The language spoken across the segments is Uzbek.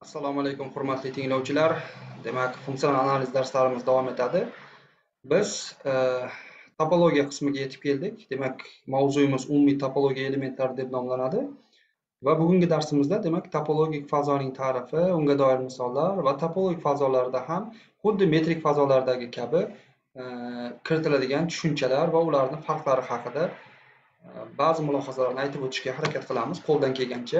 Assalomu alaykum hurmatli tinglovchilar. Demak, funksional analiz darslarimiz davom etadi. Biz topologiya qismiga yetib keldik. Demak, mavzuyimiz umumiy topologiya elementlari deb nomlanadi. Va bugungi darsimizda demak topologik fazoning ta'rifi, unga doir misollar va topologik fazolarda ham xuddi metrik fazolardagi kabi kiritiladigan tushunchalar va ularning farqlari haqida ba'zi mulohazalarni aytib o'tishga harakat qilamiz qo'ldan kelgancha.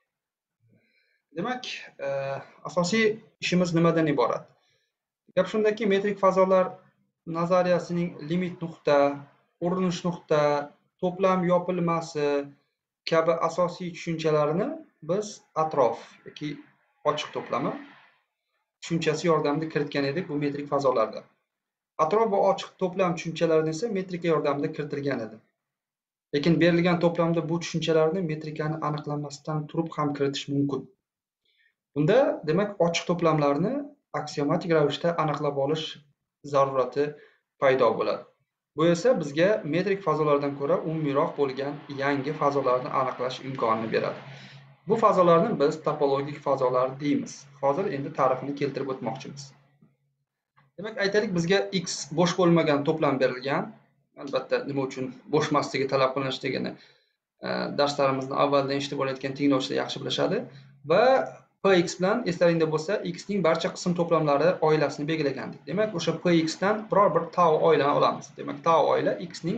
Demak, asosiy ishimiz nimadan iborat? Gap shundaki, metrik fazolar nazariyasining limit nuqta, urinish nuqta, to'plam yopilmasi kabi asosiy tushunchalarini biz atrof yoki ochiq to'plami tushunchasi yordamida kiritgan edik bu metrik fazolarda. Atrof va ochiq to'plam tushunchalarini esa metrika yordamida kiritilgan edi. Lekin berilgan to'plamda bu tushunchalarni metrikani aniqlamasdan turib ham kiritish mumkin. Bunda demak ochiq to'plamlarni aksiomatik ravishda aniqlab olish zarurati paydo bo'ladi. Bu esa bizga metrik fazolardan ko'ra umumiyroq bo'lgan yangi fazolarni aniqlash imkonini beradi. Bu fazolarni biz topologik fazolar deymiz. Hozir endi ta'rifini keltirib o'tmoqchimiz. Demak, aytaylik, bizga x bo'sh bo'lmagan to'plam berilgan. Albatta, nima uchun bo'sh emasligi talab qilinishligini darslarimizni avvaldan eshitib olayotgan tinglovchilar yaxshi bilishadi. Va px bilan eslaringda bo'lsa, x ning barcha qism to'plamlari oilasini belgilagandik. Demak, o'sha px dan biror bir tau oilani olamiz. Demak, tau oila x ning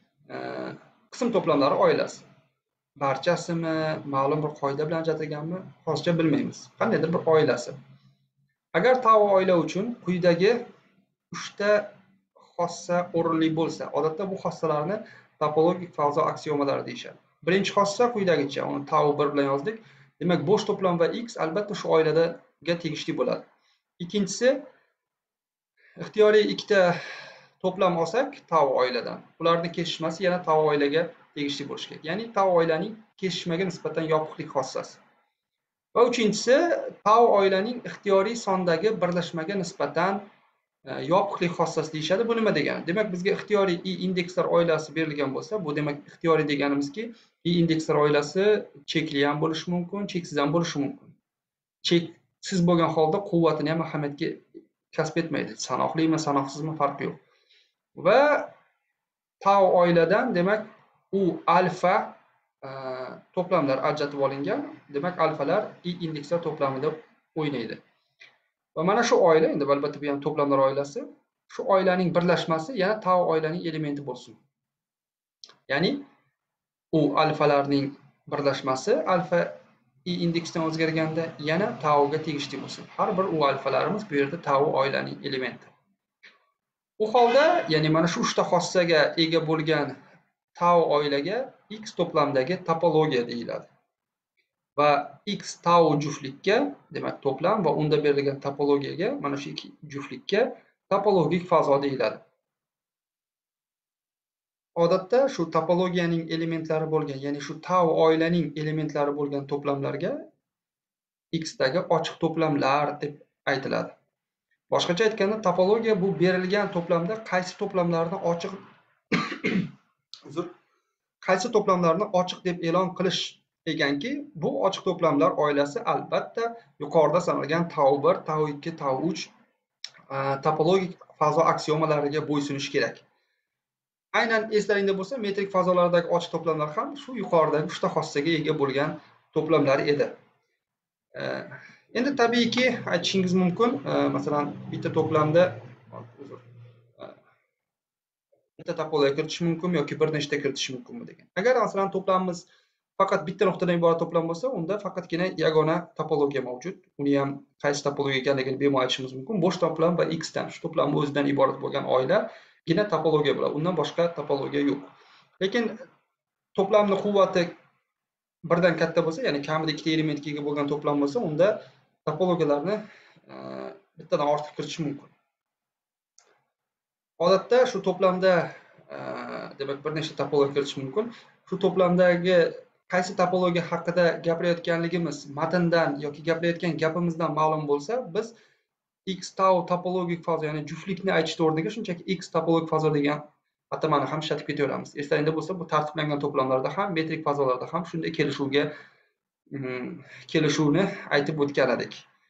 qism to'plamlari oilasi. Barchasimi, ma'lum bir qoida bilan ajratilganmi, hozircha bilmaymiz. Qandaydir bir oilasi. Agar tau oila uchun quyidagi 3 ta xossa o'rinli bo'lsa, odatda bu xossalarni topologik fazo aksiomalari deyishadi. Birinchi xossa quyidagicha, uni tau 1 bilan yozdik. Demak, bo'sh to'plam va x albatta shu oilaga tegishli bo'ladi. Ikkinchisi, ixtiyoriy ikkita to'plam olsak tau oiladan, ularning kesishmasi yana tau oilaga tegishli bo'lishi kerak. Ya'ni tau oilaning kesishmaga nisbatan yopiqlik xossasi. Va uchinchisi, tau oilaning ixtiyoriy sondagi birlashmaga nisbatan yopiqlik xossasi deyishadi. Bu nima degani? Demak, bizga ixtiyoriy i indekslar oilasi berilgan bo'lsa, bu demak ixtiyoriy deganimizki, i indekslar oilasi chekli ham bo'lishi mumkin, cheksiz ham bo'lishi mumkin. Cheksiz bo'lgan holda quvvatini ham ahamiyatga kasb etmaydi. Sanoqlimi, sanoqsizmi farqi yo'q. Va tau oiladan demak u alfa to'plamlar ajratib olingan. Demak, alfalar i indekslar to'plamida o'ynaydi. Va mana shu oila, endi albatta bu ham to'plamlar oilasi, shu oilaning birlashmasi yana tau oilaning elementi bo'lsin. Ya'ni u alfalarning birlashmasi alfa i indeksdan o'zgarganda yana tauga tegishli bo'lsin. Har bir u alfalarimiz bu yerda tau oilaning elementi. U holda, ya'ni mana shu 3 ta xossaga ega bo'lgan tau oilaga x to'plamdagi topologiya deyiladi. Va x tau juftlikka, demak to'plam va unda berilgan topologiyaga, mana shu ikki juftlikka topologik fazo deyiladi. Odatda shu topologiyaning elementlari bo'lgan, ya'ni shu tau oilaning elementlari bo'lgan to'plamlarga x dagi ochiq to'plamlar deb aytiladi. Boshqacha aytganda, topologiya bu berilgan to'plamda qaysi to'plamlarni ochiq qaysi to'plamlarni ochiq deb e'lon qilish ekanki, bu ochiq to'plamlar oilasi albatta yuqorida sanalgan tau 1, tau 2, tau 3 topologik fazo aksiomalariga bo'ysunishi kerak. Aynan eslaringda bo'lsa, metrik fazolardagi ochiq to'plamlar ham shu yuqoridagi 3 ta xossaga ega bo'lgan to'plamlar edi. Endi tabiiyki aytishingiz mumkin, masalan, bitta to'plamda bitta topologiya kiritish mumkinmi yoki bir nechta kiritish mumkinmi degan. Agar masalan to'plamimiz faqat bitta nuqtadan iborat to'plam bo'lsa, unda faqatgina yagona topologiya mavjud. Uni ham qaysi topologiya ekanligini bemalol aytishimiz mumkin. Bo'sh to'plam va x dan, shu to'plamning o'zidan iborat bo'lgan oilagina topologiya bo'ladi. Undan boshqa topologiya yo'q. Lekin to'plamning quvvati birdan katta bo'lsa, ya'ni kamida ikkita elementga ega bo'lgan to'plam bo'lsa, unda topologiyalarni bittadan ortiq kiritish mumkin. Odatda shu to'plamda demak bir nechta topologiya kiritish mumkin. Shu to'plamdagi qaysi topologiya haqida gapirayotganligimiz matndan yoki gapirayotgan gapimizdan ma'lum bo'lsa, biz x tau topologik fazo, ya'ni juftlikni aytish o'rniga shunchaki x topologik fazo degan atamani ham ishlatib ketaveramiz. Eslaringda bo'lsa, bu tartiblangan to'plamlarda ham, metrik fazolarda ham shunday kelishuvni aytib o'tgan edik.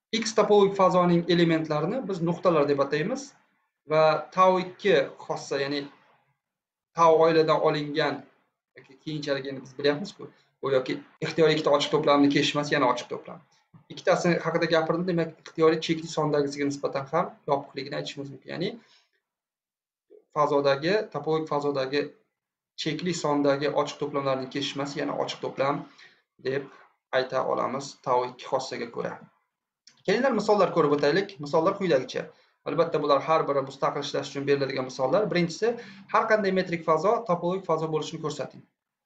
X topologik fazoning elementlarini biz nuqtalar deb ataymiz va tau2 xossa, ya'ni tau oiladan olingan keyinchalik endi biz bilyapmiz-ku, bu yoki ixtiyoriy ikkita ochiq to'plamni kesishmasi yana ochiq to'plam. Ikkitasi haqida gapirdim, demak ixtiyoriy chekli sondagisiga nisbatan ham yopiqligini aytishimiz mumkin. Ya'ni fazodagi, topologik fazodagi chekli sondagi ochiq to'plamlarning kesishmasi yana ochiq to'plam deb ayta olamiz tau2 xossaga ko'ra. Kelinglar misollar ko'rib o'taylik. Misollar quyidagicha. Albatta bular har biri mustaqil ishlash uchun beriladigan misollar. Birinchisi, har qanday metrik fazo topologik fazo bo'lishini ko'rsating.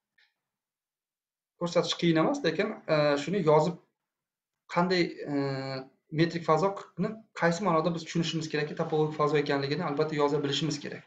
Ko'rsatish qiyin emas, lekin shuni yozib qanday metrik fazoni qaysi ma'noda biz tushunishimiz kerakki, topologik fazo ekanligini albatta yoza bilishimiz kerak.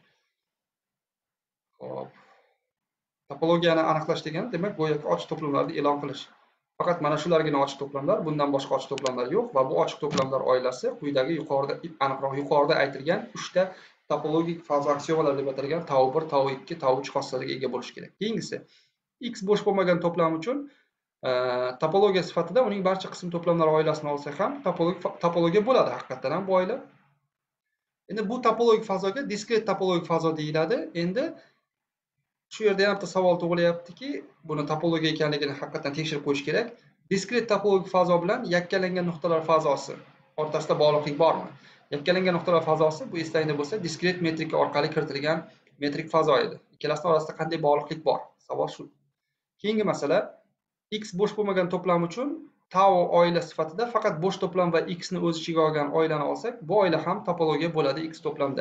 Xo'p. Topologiyani aniqlash degani, demak, go'yoki ochiq to'plamlarni e'lon qilish. Faqat mana shulargina ochiq to'plamlar, bundan boshqa ochiq to'plamlar yo'q va bu ochiq to'plamlar oilasi quyidagi yuqorida aytilgan 3 ta topologik fazo aksiomalar deb atalgan tau1, tau2, tau3 xossalariga ega bo'lishi kerak. Keyingisi, x bo'sh bo'lmagan to'plam uchun topologiya sifatida uning barcha qism to'plamlari oilasini olsak ham topologiya bo'ladi haqiqatan ham bu oila. Endi bu topologik fazoga diskret topologik fazo deyiladi. Endi shu yerda ham bitta savol tug'ilyaptiki, buni topologiya ekanligini haqiqatan tekshirib qo'yish kerak. Diskret topologik fazo bilan yakkalangan nuqtalar fazosi o'rtasida bog'liqlik bormi? Yakkalangan nuqtalar fazosi bu eslangda bo'lsa, diskret metrika orqali kiritilgan metrik fazo edi. Ikkalasi orasida qanday bog'liqlik bor? Savol shu. Keyingi masala, x bo'sh bo'lmagan to'plam uchun tau oila sifatida faqat bo'sh to'plam va x ni o'z ichiga olgan oilani olsak, bu oila ham topologiya bo'ladi x to'plamda.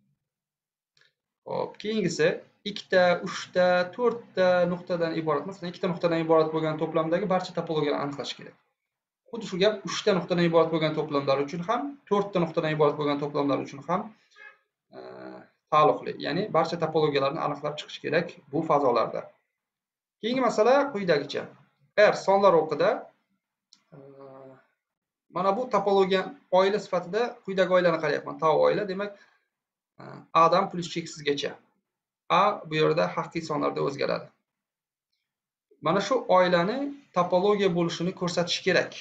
Xo'p, keyingisi 2 ta, 3 ta, 4 ta nuqtadan iborat, masalan 2 ta nuqtadan iborat bo'lgan to'plamdagi barcha topologiyalarni aniqlash kerak. Xuddi shu gap 3 ta nuqtadan iborat bo'lgan to'plamlar uchun ham, 4 ta nuqtadan iborat bo'lgan to'plamlar uchun ham taalluqli. Ya'ni barcha topologiyalarni aniqlab chiqish kerak bu fazolarda. Keyingi masala quyidagicha. R sonlar o'qida mana bu topologiya oila sifatida quyidagi oilani qarayapman. Tau oila, demak A dan plus cheksizgacha. A bu yerda haqiqiy sonlarda o'zgaradi. Mana shu oilani topologiya bo'lishini ko'rsatish kerak.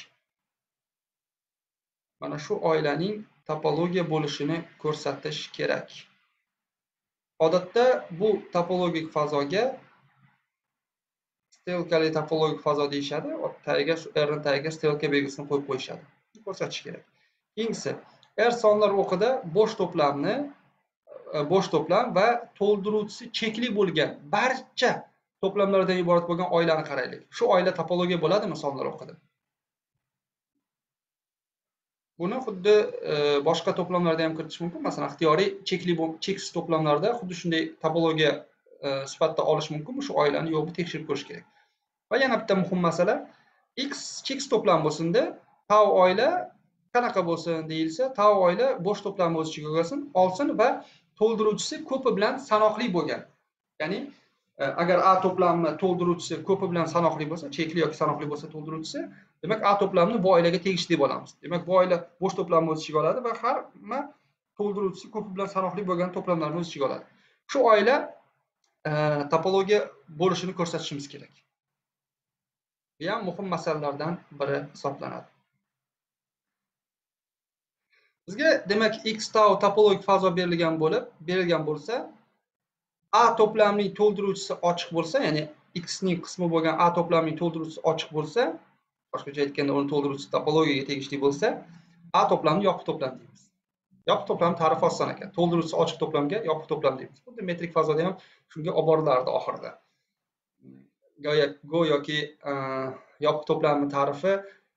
Mana shu oilaning topologiya bo'lishini ko'rsatish kerak. Odatda bu topologik fazoga stelkali topologik fazo deyishadi. Tagiga shu R ning tagiga stelka belgisini qo'yib qo'yishadi. Ko'rsatish kerak. Keyingisi, R sonlar o'qida bo'sh to'plam va to'ldiruvchisi chekli bo'lgan barcha to'plamlardan iborat bo'lgan oilani qaraylik. Shu oila topologiya bo'ladimi sonlar o'qida? Buni xuddi boshqa to'plamlarda ham kiritish mumkin. Masalan, ixtiyoriy cheksiz to'plamlarda xuddi shunday topologiya sifatida olish mumkin. Shu oilani yo'qmi tekshirib ko'rish kerak. Va yana bitta muhim masala, x cheksiz to'plam bo'lsin-da, tau oila qanaqa bo'lsin deyilsa, tau oila bo'sh to'plamni o'z ichiga olsin va to'ldiruvchisi ko'pi bilan sanoqli bo'lgan. Ya'ni agar A to'plamni to'ldiruvchisi ko'pi bilan sanoqli bo'lsa, chekli yoki sanoqli bo'lsa to'ldiruvchisi, demak A to'plamni bu oilaga tegishli deb olamiz. Demak bu oila bo'sh to'plamni o'z ichiga oladi va hamma to'ldiruvchisi ko'pi bilan sanoqli bo'lgan to'plamlarni o'z ichiga oladi. Shu oila topologiya bo'lishini ko'rsatishimiz kerak. Bu ham muhim masalalardan biri hisoblanadi. Bizga demak x tau topologik fazo berilgan bo'lsa, A to'plamning to'ldiruvchisi ochiq bo'lsa, ya'ni x ning qismi bo'lgan A to'plamning to'ldiruvchisi ochiq bo'lsa, boshqacha aytganda uni to'ldiruvchisi topologiyaga tegishli bo'lsa, A to'plamni yopiq to'plam deymiz. Yopiq to'plam ta'rifi oson ekan. To'ldiruvchisi ochiq to'plamga yopiq to'plam deymiz. Xuddi metrik fazoda ham shunga olib borilardi oxirida. Go'yoki yopiq to'plamning ta'rifi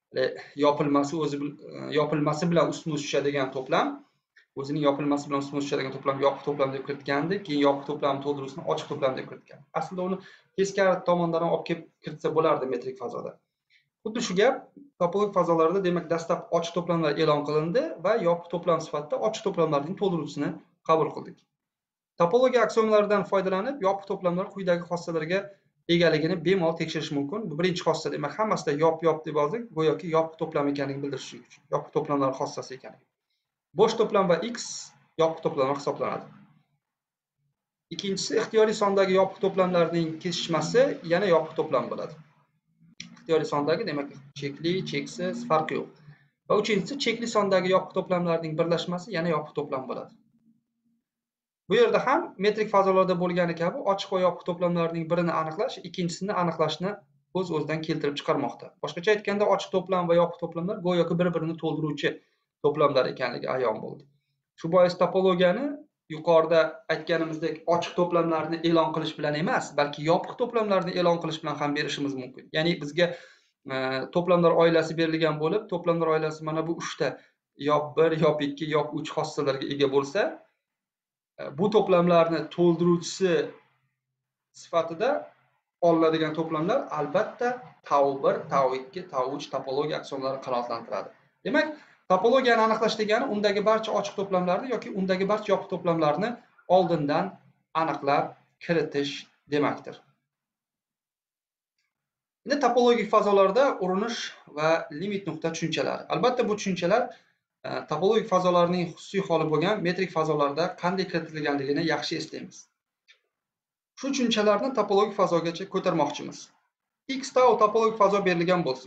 yopilmasi bilan ustma tushadigan to'plam, o'zining yopilmasi bilan ustma tushadigan to'plam yopiq to'plam deb kiritgandi, keyin yopiq to'plamni to'ldiruvchisini ochiq to'plam deb kiritgan. Aslida uni teskari tomondan ham olib kelib kiritsa bo'lardi metrik fazoda. Xuddi shu gap topologik fazolarda, demak, dastlab ochiq to'plamlar e'lon qilindi va yopiq to'plam sifatida ochiq to'plamlarning to'ldiruvchisini qabul qildik. Topologiya aksiomalaridan foydalanib yopiq to'plamlar quyidagi xossalarga egaligini bemalol tekshirish mumkin. Bu birinchi xossa, demak, hammasida yop deb yozdik, go'yoki yopiq to'plam ekanligini bildirish uchun. Yopiq to'plamlar xossasi ekanligi. Bo'sh to'plam va x yopiq to'plamlar hisoblanadi. Ikkinchisi, ixtiyoriy sondagi yopiq to'plamlarning kesishmasi yana yopiq to'plam bo'ladi. Ixtiyoriy sondagi, demak, chekli, cheksiz farqi yo'q. Va uchinchisi chekli sondagi yopiq to'plamlarning birlashmasi yana yopiq to'plam bo'ladi. Bu yerda ham metrik fazolarda bo'lgani kabi ochiq va yopiq to'plamlarning birini aniqlash ikkinchisini aniqlashni o'z-o'zidan keltirib chiqarmoqda. Boshqacha aytganda, ochiq to'plam va yopiq to'plamlar go'yoki bir-birini to'ldiruvchi to'plamlar ekanligi ayon bo'ldi. Shu bois topologiyani yuqorida aytganimizdek ochiq to'plamlarni e'lon qilish bilan emas, balki yopiq to'plamlarni e'lon qilish bilan ham berishimiz mumkin. Ya'ni bizga to'plamlar oilasi berilgan bo'lib, to'plamlar oilasi mana bu 3 ta yop 1, yop 2, yop 3 xossalarga ega bo'lsa, bu to'plamlarni to'ldiruvchisi sifatida olinadigan to'plamlar albatta tau 1, tau 2, tau 3 topologiya aksiyonlarini qanoatlantiradi. Demak, topologiyani aniqlash degani undagi barcha ochiq to'plamlarni yoki undagi barcha yopiq to'plamlarni oldindan aniqlab kiritish demakdir. Endi topologik fazolarda urinish va limit nuqta tushunchalari. Albatta bu tushunchalar topologik fazolarning xususiy holi bo'lgan metrik fazolarda qanday kiritilganligini yaxshi eslaymiz. Shu tushunchalarni topologik fazogacha ko'tarmoqchimiz. X tau topologik fazo berilgan bo'lsin.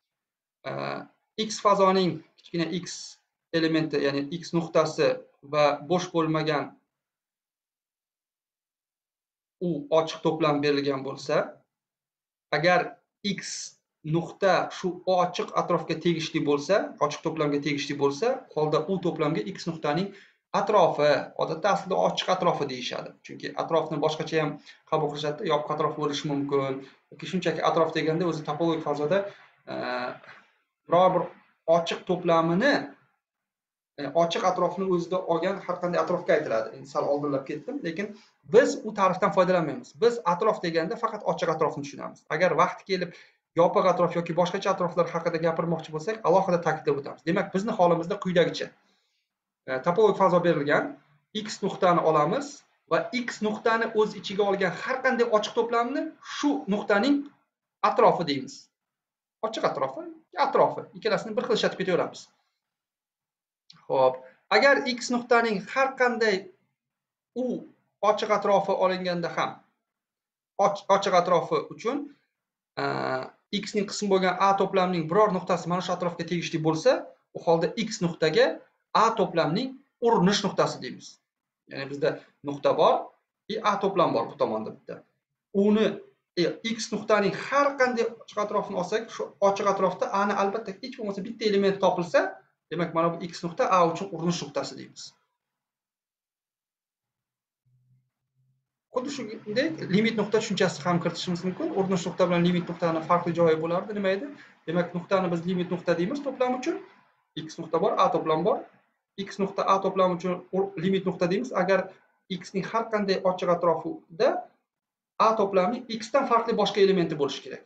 X fazoning kichkina x elementi, ya'ni x nuqtasi va bo'sh bo'lmagan u ochiq to'plam berilgan bo'lsa, agar x nuqta shu ochiq atrofga tegishli bo'lsa, ochiq to'plamga tegishli bo'lsa, holda u to'plamga x nuqtaning atrofi, odatda aslida ochiq atrofi deyishadi. Chunki atrofni boshqacha ham qabul qilishadi, yopiq atrof bo'lishi mumkin. Yoki shunchaki atrof deganda o'zi topologik fazoda biror bir ochiq to'plamini ochiq atrofni o'zida olgan har qanday atrofga aytiladi. Endi sal oldinlab ketdim, lekin biz u ta'rifdan foydalanmaymiz. Biz atrof deganda faqat ochiq atrofni tushunamiz. Agar vaqti kelib yopiq atrof yoki boshqacha atroflar haqida gapirmoqchi bo'lsak, alohida ta'kidlab o'tamiz. Demak, bizning holimizda quyidagicha. Topologik fazo berilgan, x nuqtani olamiz va x nuqtani o'z ichiga olgan har qanday ochiq to'plamni shu nuqtaning atrofi deymiz. Ochiq atrofi, atrofi, ikkalasini bir xil ishlatib ketaveramiz. Xo'p, agar x nuqtaning har qanday u ochiq atrofi olinganda ham ochiq atrofi uchun x ning qismi bo'lgan a to'plamning biror nuqtasi mana shu atrofga tegishli bo'lsa, u holda x nuqtaga a to'plamning urinish nuqtasi deymiz. Ya'ni bizda nuqta bor, a to'plam bor bu tomonda bitta. Uni x nuqtaning har qanday ochiq atrofini olsak, shu ochiq atrofda a ni albatta hech bo'lmasa bitta element topilsa, demak mana bu x nuqta a uchun urinish nuqtasi deymiz. Xuddi shuningdek limit nuqta tushunchasini ham kiritishimiz mumkin. Urinish nuqta bilan limit nuqtani farqli joyi bo'lardi. Nima edi? Demak, nuqtani biz limit nuqta deymiz to'plam uchun. X nuqta bor, a to'plam bor. X nuqta a to'plam uchun limit nuqta deymiz. Agar x ning har qanday ochiq atrofida a to'plamning x dan farqli boshqa elementi bo'lishi kerak.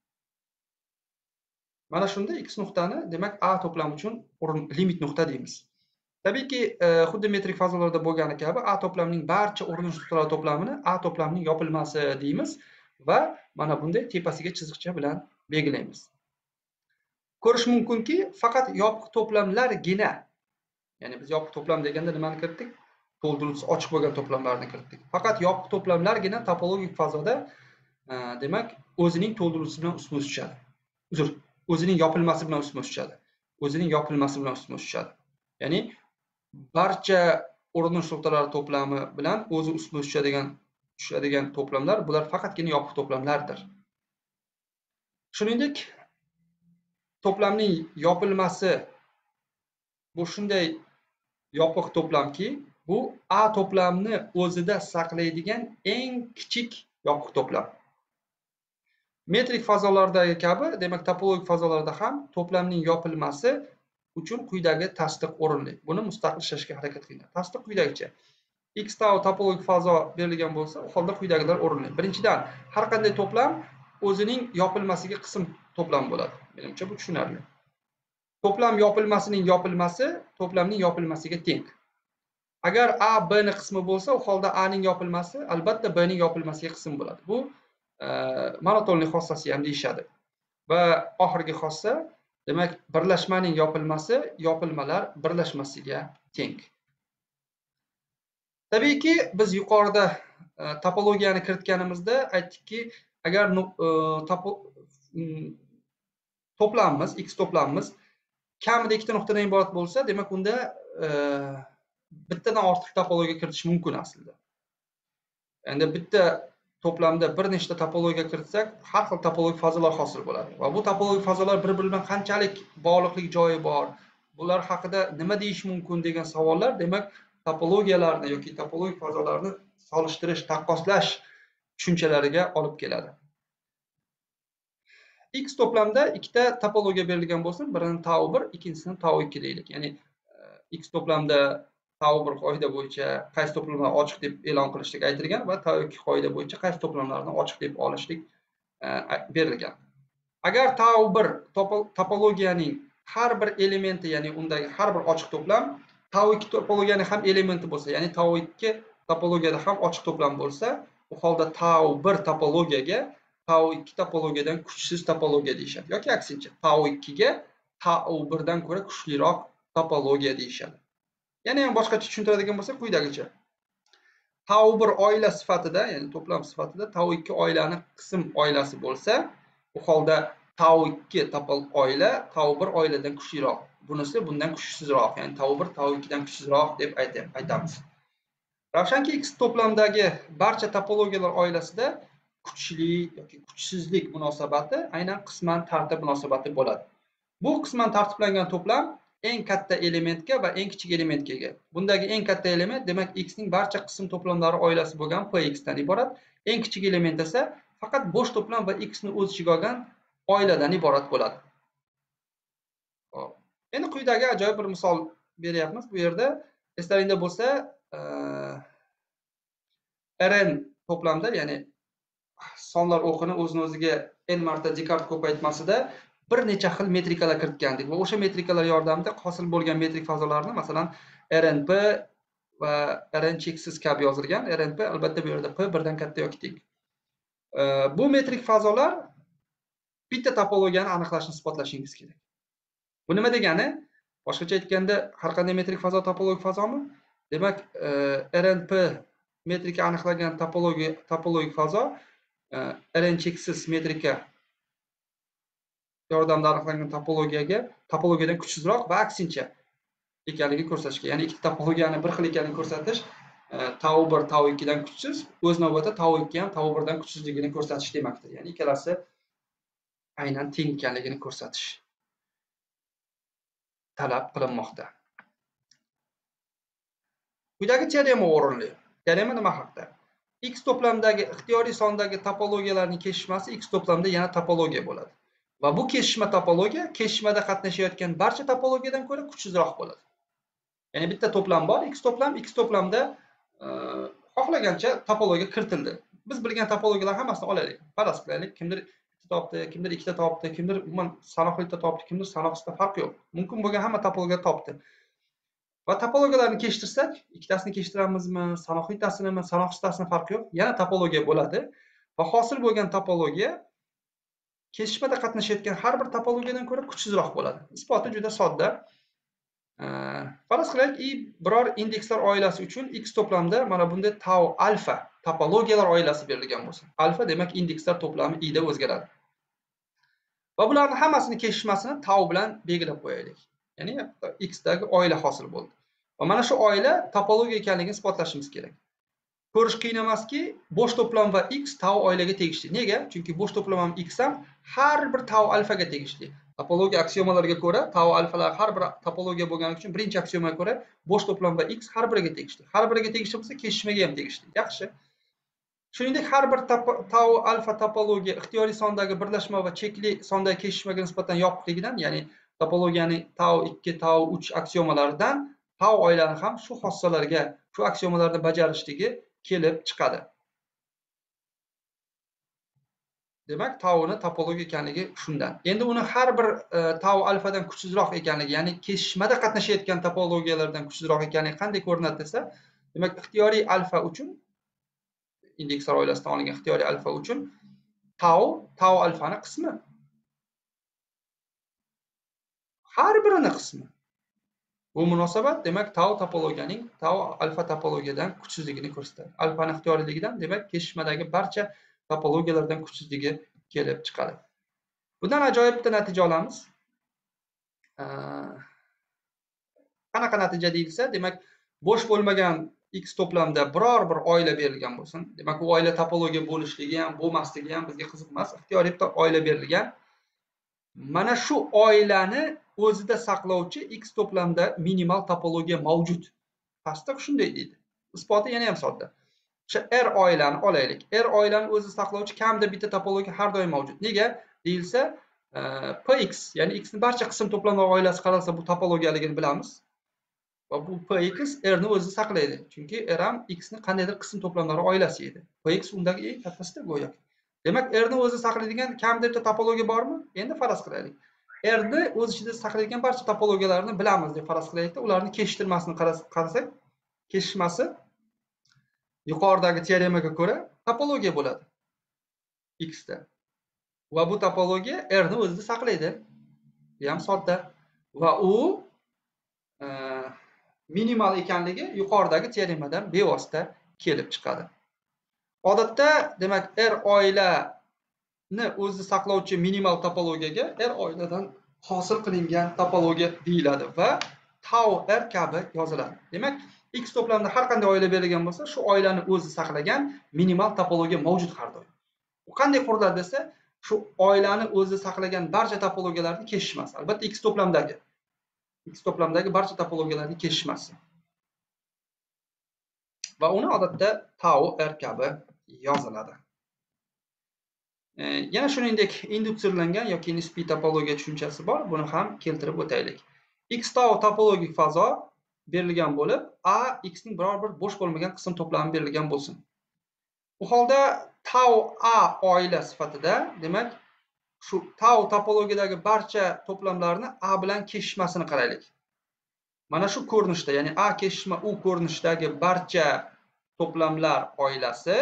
Mana shunda x nuqtani, demak, a to'plam uchun limit nuqta deymiz. Tabiiyki, xuddi metrik fazolarda bo'lgani kabi a to'plamning barcha urinish nuqtalari to'plamini a to'plamning yopilmasi deymiz va mana bunday tepasiga chiziqcha bilan belgilaymiz. Ko'rish mumkinki, faqat yopiq to'plamlargina, ya'ni biz yopiq to'plam deganda nimani kiritdik? To'ldiruvchisi ochiq bo'lgan to'plamlarni kiritdik. Faqat yopiq to'plamlargina topologik fazoda demak, o'zining to'ldiruvchisi bilan ustma tushadi. O'zining yopilmasi bilan ustma tushadi. O'zining yopilmasi bilan ustma tushadi. Ya'ni barcha urinish nuqtalari to'plami bilan o'zi ustma tushadigan to'plamlar, bular faqatgina yopiq to'plamlardir. Shuningdek, to'plamning yopilmasi bu shunday yopiq to'plamki, bu a to'plamni o'zida saqlaydigan eng kichik yopiq to'plam. Metrik fazolardagi kabi, demak, topologik fazolarda ham to'plamning yopilmasi uchun quyidagi tasdiq o'rinli. Buni mustaqil ishlashga harakat qilinglar. Tasdiq quyidagicha. X tau topologik fazo berilgan bo'lsa, u holda quyidagilar o'rinli. Birinchidan, har qanday to'plam o'zining yopilmasiga qism to'plam bo'ladi. Menimcha bu tushunarli. To'plam yopilmasining yopilmasi to'plamning yopilmasiga teng. Agar a b ning qismi bo'lsa, u holda a ning yopilmasi albatta b ning yopilmasiga qism bo'ladi. Bu monotonlik xossasi ham deyishadi. Va oxirgi xossa, demak, birlashmaning yopilmasi yopilmalar birlashmasiga teng. Tabiiyki, biz yuqorida topologiyani kiritganimizda aytdikki, agar to'plamimiz, x to'plamimiz kamida ikkita nuqtadan iborat bo'lsa, demak unda bittadan ortiq topologiya kiritish mumkin aslida. Endi bitta to'plamda bir nechta topologiya kiritsak, har xil topologik fazolar hosil bo'ladi. Va bu topologik fazolar bir-biri bilan qanchalik bog'liqlik joyi bor, bular haqida nima deyish mumkin degan savollar, demak, topologiyalarni yoki topologik fazolarni solishtirish, taqqoslash tushunchalariga olib keladi. X to'plamda ikkita topologiya berilgan bo'lsin, birini tau 1, ikkinchisini tau 2 deylik. Ya'ni X to'plamda tau 1 qoida bo'yicha qaysi to'plamlar ochiq deb e'lon qilishlik aytilgan va tau 2 qoida bo'yicha qaysi to'plamlarni ochiq deb olishlik berilgan. Agar tau 1 topologiyaning har bir elementi, ya'ni undagi har bir ochiq to'plam tau 2 topologiyaning ham elementi bo'lsa, ya'ni tau 2 topologiyada ham ochiq to'plam bo'lsa, bu holda tau 1 topologiyaga tau 2 topologiyadan kuchsiz topologiya deyishadi. Yoki aksincha, tau 2 ga tau 1 dan ko'ra kuchliroq topologiya deyishadi. Yana ham boshqacha tushuntiradigan bo'lsak, quyidagicha. Tau 1 oila sifatida, ya'ni to'plam sifatida tau 2 oilaning qism oilasi bo'lsa, bu holda tau 2 oila tau 1 oiladan kuchliroq. Bunisi bundan kuchsizroq, ya'ni tau 1 tau 2 dan kuchsizroq deb aytamiz. Ravshanki, X to'plamdagi barcha topologiyalar oilasida kuchli yoki kuchsizlik munosabati aynan qisman tartib munosabati bo'ladi. Bu qisman tartiblangan to'plam eng katta elementga va eng kichik elementga ega. Bundagi eng katta element demak X ning barcha qism to'plamlari oilasi bo'lgan Px dan iborat. Eng kichik element esa faqat bo'sh to'plam va X ni o'z ichiga olgan oiladan iborat bo'ladi. Hop. Endi quyidagi ajoyib bir misol beryapmiz. Bu yerda eslaringda bo'lsa, Rn to'plamda, ya'ni sonlar o'qini o'zini o'ziga n marta Descartes ko'paytmasida bir necha xil metrikalar kiritgandik va o'sha metrikalar yordamida hosil bo'lgan metrik fazolarni, masalan, Rnp va Rn cheksiz kabi yozilgan. Rnp albatta bu yerda p birdan katta yoki teng. Bu metrik fazolar bitta topologiyani aniqlashni isbotlashingiz kerak. Bu nima degani? Boshqacha aytganda, har qanday metrik fazo topologik fazomi? Demak, Rnp metrika aniqlagan topologik fazo Rn cheksiz metrika yordamida aniqlangan topologiyadan kuchsizroq va aksincha ekanligini ko'rsatishga, ya'ni ikkita topologiyani bir xil ekanligini ko'rsatish, tau 1 tau 2 dan kuchsiz, o'z navbatida tau 2 ham tau 1 dan kuchsizligini ko'rsatish demakdir. Ya'ni ikkalasi aynan teng ekanligini ko'rsatish talab qilinmoqda. Quyidagi teorema o'rinli. Teorema nima haqida? X to'plamdagi ixtiyoriy sondagi topologiyalarning kesishmasi X to'plamda yana topologiya bo'ladi. Va bu kesishma topologiya kesishmada qatnashayotgan barcha topologiyadan ko'ra kuchsizroq bo'ladi. Ya'ni bitta to'plam bor, X to'plamda xohlagancha topologiya kiritildi. Biz bilgan topologiyalar hammasini olaylik. Faraz qilaylik, kimdir bitta topdi, kimdir ikkita topdi, kimdir umuman sanoqlikda topdi, kimdir sanoqsizda farq yo'q. Mumkin bo'lgan hamma topologiya topdi. Va topologiyalarni keshtirsak, ikkitasini keshtiramizmi, sanoqlitasini, sanoqsiztasini farqi yo'q, yana topologiya bo'ladi va hosil bo'lgan topologiya kesishmada qatnashayotgan har bir topologiyadan ko'ra kuchsizroq bo'ladi. Isboti juda sodda. Faraz qilaylik, biror indekslar oilasi uchun X to'plamda mana bunday tau alfa topologiyalar oilasi berilgan bo'lsa. Alfa demak indekslar to'plami i da o'zgaradi. Va bularning hammasini kesishmasini tau bilan belgilab qo'yaylik. Ya'ni X dagi oila hosil bo'ldi. Va mana shu oila topologiya ekanligini isbotlashimiz kerak. Ko'rish qiyin emaski, bo'sh to'plam va X tau oilaga tegishli. Nega? Chunki bo'sh to'plam ham X ham har bir tau alfaga tegishli. Topologiya aksiomalariga ko'ra tau alfalar har bir topologiya bo'lgani uchun birinchi aksiomaga ko'ra bo'sh to'plam va X har biriga tegishli. Har biriga tegishli bo'lsa, kesishmaga ham tegishli. Yaxshi. Shuningdek, har bir tau alfa topologiya ixtiyoriy sondagi birlashma va chekli sondagi kesishmaga nisbatan yopiqligidan, ya'ni topologiyaning tau 2, tau 3 aksiomalaridan tau oilani ham shu xossalarga, shu aksiomalarni bajarishligi kelib chiqadi. Demak, tauning topologiya ekanligi shundan. Endi uni har bir tau alfadan kuchsizroq ekanligi, ya'ni kesishmada qatnashayotgan topologiyalardan kuchsizroq ekanligi qanday ko'rinadi desa, demak, ixtiyoriy alfa uchun, indekslar oilasidan olingan ixtiyoriy alfa uchun tau alfani qismi. Har birini qismi. Bu munosabat demak tau topologiyaning tau alfa topologiyadan kuchsizligini ko'rsatadi. Alfaning ixtiyoriyligidan demak kesishmadagi barcha topologiyalardan kuchsizligi kelib chiqadi. Bundan ajoyib bitta natija olamiz. qanaqa natija deyilsa, demak, bo'sh bo'lmagan x to'plamda biror bir oila berilgan bo'lsin. Demak, u oila topologiya bo'lishligi ham, bo'lmasligi ham bizga qiziq emas. Ixtiyoriy bitta oila berilgan. Mana shu oilani o'zida saqlovchi x to'plamda minimal topologiya mavjud. Pastda shunday deydi. Isboti yana ham sodda. O'sha R oilani olaylik. R oilani o'zida saqlovchi kamida bitta topologiya har doim mavjud. Nega deyilsa, Px, ya'ni x ning barcha qism to'plamlar oilasi qaralsa bu topologiyaligini bilamiz. Va bu Px R ni o'zida saqlaydi. Chunki R ham x ning qandaydir qism to'plamlari oilasi edi. Px undagi eng kattasida go'yo. Demak, R ni o'zida saqlaydigan kamida bitta topologiya bormi? Endi faraz qilaylik. R ni o'z ichida saqlaydigan barcha topologiyalarni bilamiz deb faraz qilaylik-da, ularni kesishtirmasini qarasak, kesishmasi yuqoridagi teoremaga ko'ra topologiya bo'ladi x da. Va bu topologiya R ni o'zida saqlaydi. Bu ham sodda. Va u minimal ekanligi yuqoridagi teoremadan bevosita kelib chiqadi. Odatda, demak, R oilani o'zida saqlovchi minimal topologiyaga R oiladan hosil qilingan topologiya deyiladi va tau R kabi yoziladi. Demak, x to'plamda har qanday oila berilgan bo'lsa, shu oilani o'zida saqlagan minimal topologiya mavjud har doim. U qanday quriladi desa, shu oilani o'zida saqlagan barcha topologiyalarning kesishmasi. Albatta, x to'plamdagi barcha topologiyalarning kesishmasi. Va uni odatda tau R kabi yoziladi. Yana shuningdek, indutsirlangan yoki nisbiy topologiya tushunchasi bor. Buni ham keltirib o'taylik. X tau topologik fazo berilgan bo'lib, A x ning biror bir bo'sh bo'lmagan qism to'plami berilgan bo'lsin. Bu holda tau A oila sifatida, demak, shu tau topologiyadagi barcha to'plamlarni A bilan kesishmasini qaraylik. Mana shu ko'rinishda, ya'ni A kesishma U ko'rinishdagi barcha to'plamlar oilasi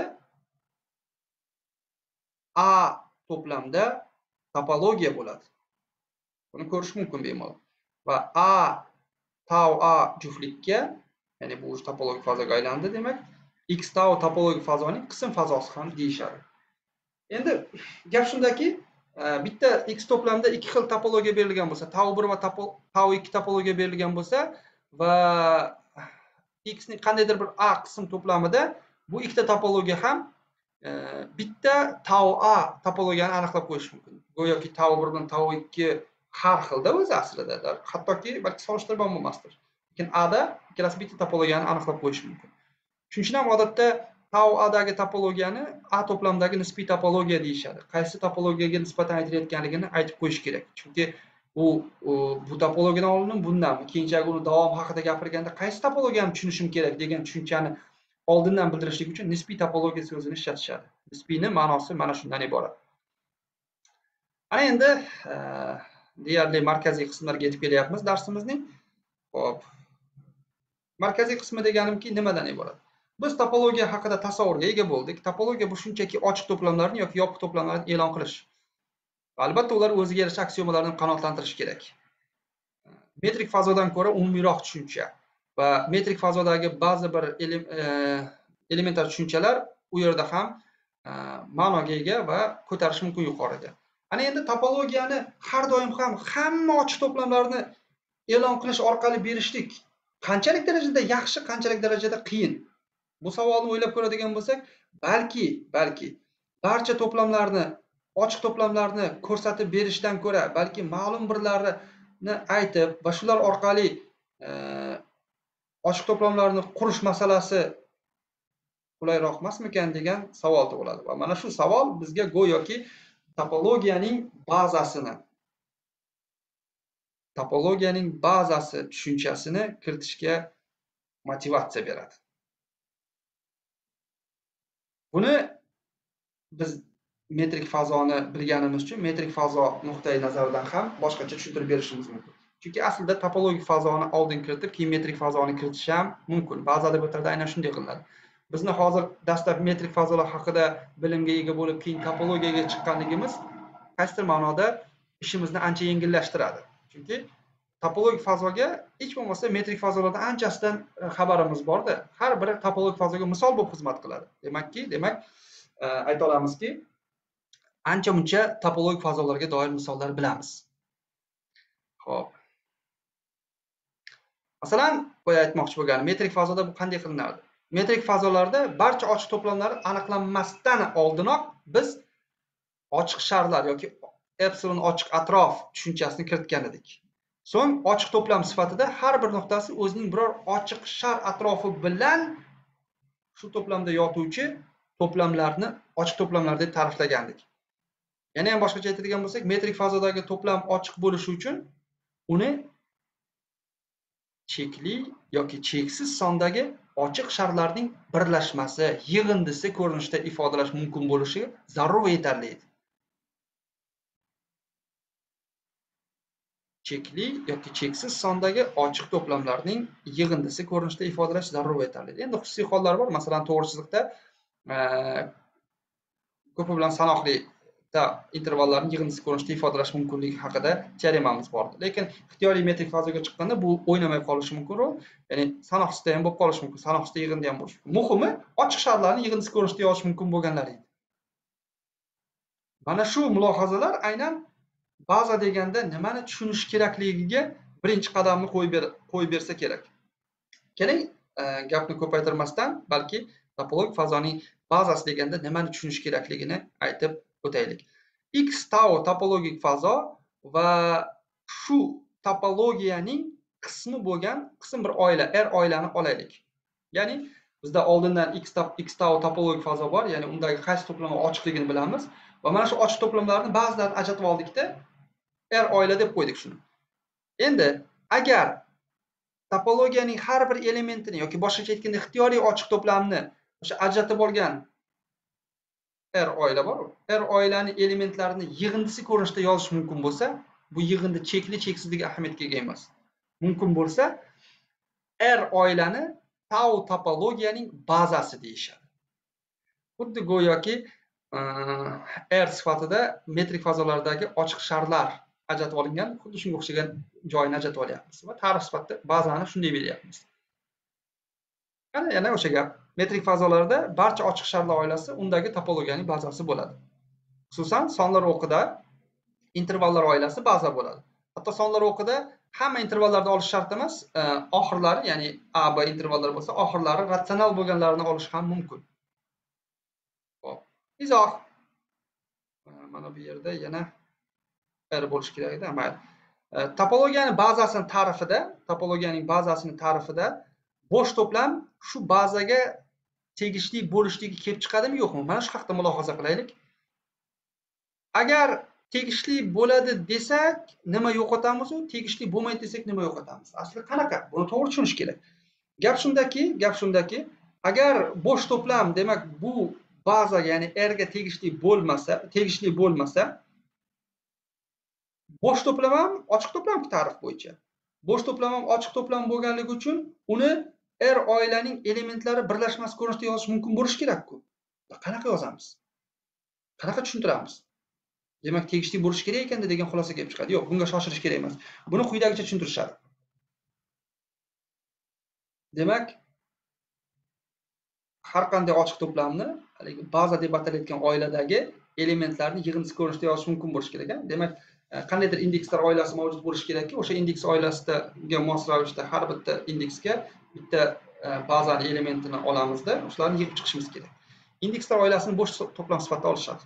A to'plamda topologiya bo'ladi. Buni ko'rish mumkin bemalol. Va A tau A juftlikka, ya'ni bu topologik fazoga aylandi demak, x tau topologik fazoning qism fazosi ham deyishadi. Endi gap shundaki, bitta x to'plamda ikki xil topologiya berilgan bo'lsa, tau 1 va tau 2 topologiya berilgan bo'lsa va x ning qandaydir bir A qism to'plamida bu ikkita topologiya ham bitta tau A topologiyani aniqlab qo'yish mumkin. Go'yoki tau 1 bilan tau 2 har xilda o'zi aslida, hattoki balki solishtirib ham bo'lmasdir. Lekin A da ikkalasi bitta topologiyani aniqlab qo'yish mumkin. Shuning uchun ham odatda tau A dagi topologiyani A to'plamdagi nisbiy topologiya deyishadi. Qaysi topologiyaga nisbatan aytilayotganligini aytib qo'yish kerak. Chunki bu topologiyadan olinib bundan, keyinchalik uni davom haqida gapirganda qaysi topologiyani tushunishim kerak degan tushunchani oldindan bildirishlik uchun nisbiy topologiya so'zini ishlatishadi. Nisbiyning ma'nosi mana shundan iborat. Ana endi deyarli markaziy qismlarga yetib kelyapmiz darsimizning. Xo'p. Markaziy qismi deganimki nimadan iborat? Biz topologiya haqida tasavvurga ega bo'ldik. Topologiya bu shunchaki ochiq to'plamlarni yoki yopiq to'plamlarni e'lon qilish. Albatta, ular o'ziga yarasha aksiomalarni qanoatlantirishi kerak. Metrik fazodan ko'ra umumiyroq tushuncha va metrik fazodagi ba'zi bir elementar tushunchalar u yerda ham ma'noga ega va ko'tarish mumkin yuqoriga. Ana endi topologiyani har doim ham hamma ochiq to'plamlarni e'lon qilish orqali berishlik qanchalik darajada yaxshi, qanchalik darajada qiyin? Bu savolni o'ylab ko'radigan bo'lsak, balki barcha to'plamlarni, ochiq to'plamlarni ko'rsatib berishdan ko'ra, balki ma'lum birlarini aytib va shular orqali ochiq to'plamlarni qurish masalasi qulayroq emasmikan degan savol tug'iladi. Va mana shu savol bizga go'yoki topologiyaning bazasi tushunchasini kiritishga motivatsiya beradi. Buni biz metrik fazoni bilganimiz uchun metrik fazo nuqtai nazaridan ham boshqacha tushuntirib berishimiz mumkin. Chunki aslida topologik fazoni oldin kiritib, keyin metrik fazoni kiritish ham mumkin. Ba'zi adabiyotlarda aynan shunday qilinadi. Bizni hozir dastlab metrik fazolar haqida bilimga ega bo'lib, keyin topologiyaga chiqqanligimiz qaysidir ma'noda ishimizni ancha yengillashtiradi. Chunki topologik fazoga hech bo'lmasa metrik fazolardan anchasidan xabarimiz bor-da. Har biri topologik fazoga misol bo'lib xizmat qiladi. Demak, ayta olamizki, ancha-muncha topologik fazolarga doir misollar bilamiz. Xo'p. Masalan, boya aytmoqchi bo'lganim, metrik fazoda bu qanday qilinadi? Metrik fazolarda barcha ochiq to'plamlar aniqlanmasdan oldinoq biz ochiq sharlar yoki epsilon ochiq atrof tushunchasini kiritgan edik. So'ng ochiq to'plam sifatida har bir nuqtasi o'zining biror ochiq shar atrofi bilan shu to'plamda yotuvchi to'plamlarni ochiq to'plamlar deb ta'riflagandik. Yana ham boshqacha aytadigan bo'lsak, metrik fazodagi to'plam ochiq bo'lishi uchun uni chekli yoki cheksiz sondagi ochiq sharlarning birlashmasi, yig'indisi ko'rinishida ifodalash mumkin bo'lishi zarur va yetarli edi. Chekli yoki cheksiz sondagi ochiq to'plamlarning yig'indisi ko'rinishida ifodalash zarur va yetarli edi. Endi xususiy hollar bor. Masalan, to'g'ri chiziqda ko'pi bilan sanoqli intervallarni yig'indisi ko'rinishida ifodalash mumkinligi haqida teoremamiz bor. Lekin ixtiyoriy metrik fazoga chiqqanda bu o'ynamay qolishi mumkin rol. Ya'ni sanoqsizda ham bo'lib qolishi mumkin, sanoqsizda yig'indi ham bo'lishi mumkin. Muhimi, ochiq sharlarni yig'indisi ko'rinishida yozish mumkin bo'lganlari edi. Mana shu mulohazalar aynan baza deganda nimani tushunish kerakligiga birinchi qadamni qo'yib bersa kerak. Keling, gapni ko'paytirmasdan, balki topologik fazoning bazasi deganda nimani tushunish kerakligini aytib o'taylik. X tau topologik fazo va shu topologiyaning qismi bo'lgan qism bir oila, R oilani olaylik. Ya'ni bizda oldindan X tau topologik fazo bor, ya'ni undagi qaysi to'plamlar ochiqligini bilamiz va mana shu ochiq to'plamlarni ba'zilarini ajratib oldikda R oila deb qo'ydik shuni. Endi agar topologiyaning har bir elementini yoki boshqacha aytganda ixtiyoriy ochiq to'plamni o'sha ajratib olgan R oila bor. R oilani elementlarini yig'indisi ko'rinishida yozish mumkin bo'lsa, bu yig'indi chekli cheksizligi ahamiyatga ega emas. Mumkin bo'lsa, R oilani tau topologiyaning bazasi deyishadi. Xuddi go'yoki R sifatida metrik fazolardagi ochiq sharlar ajratib olingan, xuddi shunga o'xshagan joyini ajratib olyapmiz va ta'rif sifatida bazani shunday beryapmiz. Yana o'sha gap. Metrik fazolarda barcha ochiq sharlar oilasi undagi topologiyaning bazasi bo'ladi. Xususan, sonlar o'qida intervallar oilasi baza bo'ladi. Hatto sonlar o'qida hamma intervallarda olish shart emas, oxirlari, ya'ni A, B intervallar bo'lsa, oxirlari ratsional bo'lganlarini olish ham mumkin. Xo'p, izoh. Mana bu yerda yana R bo'lish kerak edi, mayli. Topologiyaning bazasini ta'rifida bo'sh to'plam shu bazaga tegishli bo'lishligi kelib chiqadimi, yo'qmi? Mana shu haqida mulohaza qilaylik. Agar tegishli bo'ladi desak, nima yo'qotamiz? Tegishli bo'lmaydi desak, nima yo'qotamiz? Asli qanaqa? Buni to'g'ri tushunish kerak. Gap shundaki, agar bo'sh to'plam, demak, bu bazaga, ya'ni R ga tegishli bo'lmasa, bo'sh to'plam ham ochiq to'plam ta'rif bo'yicha. Bo'sh to'plam ham ochiq to'plam bo'lganligi uchun uni R oilaning elementlari birlashmasi ko'rinishida yozish mumkin bo'lishi kerak-ku. Qanaqa yozamiz? Qanaqa tushuntiramiz? Demak, tegishli bo'lishi kerak ekanda degan xulosa kelib chiqadi. Yo'q, bunga shoshilish kerak emas. Buni quyidagicha tushuntirishadi. Demak, har qanday ochiq to'plamni baza deb atalayotgan oiladagi elementlarni yig'indisi ko'rinishida yozish mumkin bo'lishi kerak. Demak, qandaydir indekslar oilasi mavjud bo'lishi kerakki, o'sha indeks oilasiga mos ravishda har bitta indeksga bitta bazani elementini olamizda, shularni yig'ib chiqishimiz kerak. Indekslar oilasini bo'sh to'plam sifatida olishadi.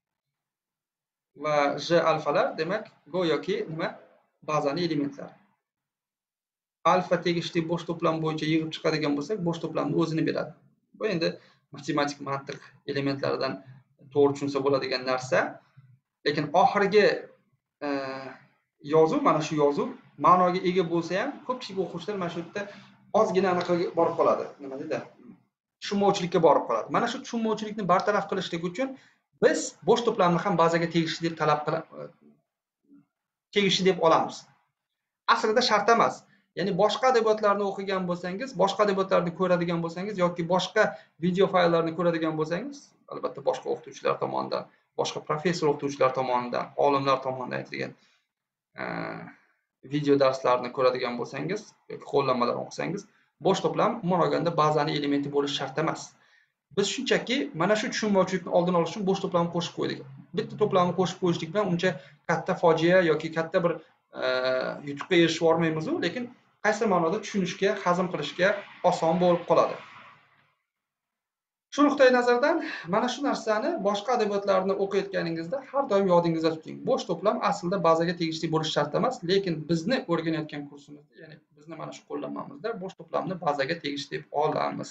Va J alfalar, demak, go'yoki nima? Bazaning elementlari. Alfa tegishli bo'sh to'plam bo'yicha yig'ib chiqadigan bo'lsak, bo'sh to'plamni o'zini beradi. Bu endi matematik mantiq elementlaridan to'g'ri tushunsa bo'ladigan narsa. Lekin oxirgi yozuv, mana shu yozuv ma'noga ega bo'lsa ham, ko'pchilik o'quvchilar mana shu yerda ozgina anaqaga borib qoladi. Nima deydi? Tushunmovchilikka borib qoladi. Mana shu tushunmovchilikni bartaraf qilishlik uchun biz bo'sh to'plamni ham bazaga tegishli deb tegishli deb olamiz. Aslida shart emas. Ya'ni boshqa adabiyotlarni o'qigan bo'lsangiz, boshqa adabiyotlarni ko'radigan bo'lsangiz yoki boshqa video fayllarni ko'radigan bo'lsangiz, albatta boshqa o'qituvchilar tomonidan, boshqa professor o'qituvchilar tomonidan, olimlar tomonidan aytilgan video darslarni ko'radigan bo'lsangiz yoki qo'llanmalar o'qisangiz, bo'sh to'plam umuman olganda bazaning elementi bo'lishi shart emas. Biz shunchaki mana shu tushunmovchilikni oldini olish uchun bo'sh to'plamni qo'shib qo'ydik. Bitta to'plamni qo'shib qo'yishlik bilan uncha katta fojia yoki katta bir yutuqqa erishib olmaymiz, lekin qaysi ma'noda tushunishga, hazm qilishga oson bo'lib qoladi. Shu nuqtai nazardan mana shu narsani boshqa adabiyotlarni o'qiyotganingizda har doim yodingizda tuting. Bo'sh to'plam aslida bazaga tegishli bo'lishi shart emas, lekin bizni o'rganayotgan kursimizda, ya'ni bizni mana shu qo'llanmamizda bo'sh to'plamni bazaga tegishli deb olamiz.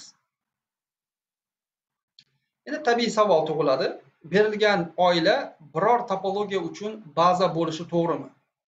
Endi tabiiy savol tug'iladi. Berilgan oila biror topologiya uchun baza bo'lishi to'g'rimi?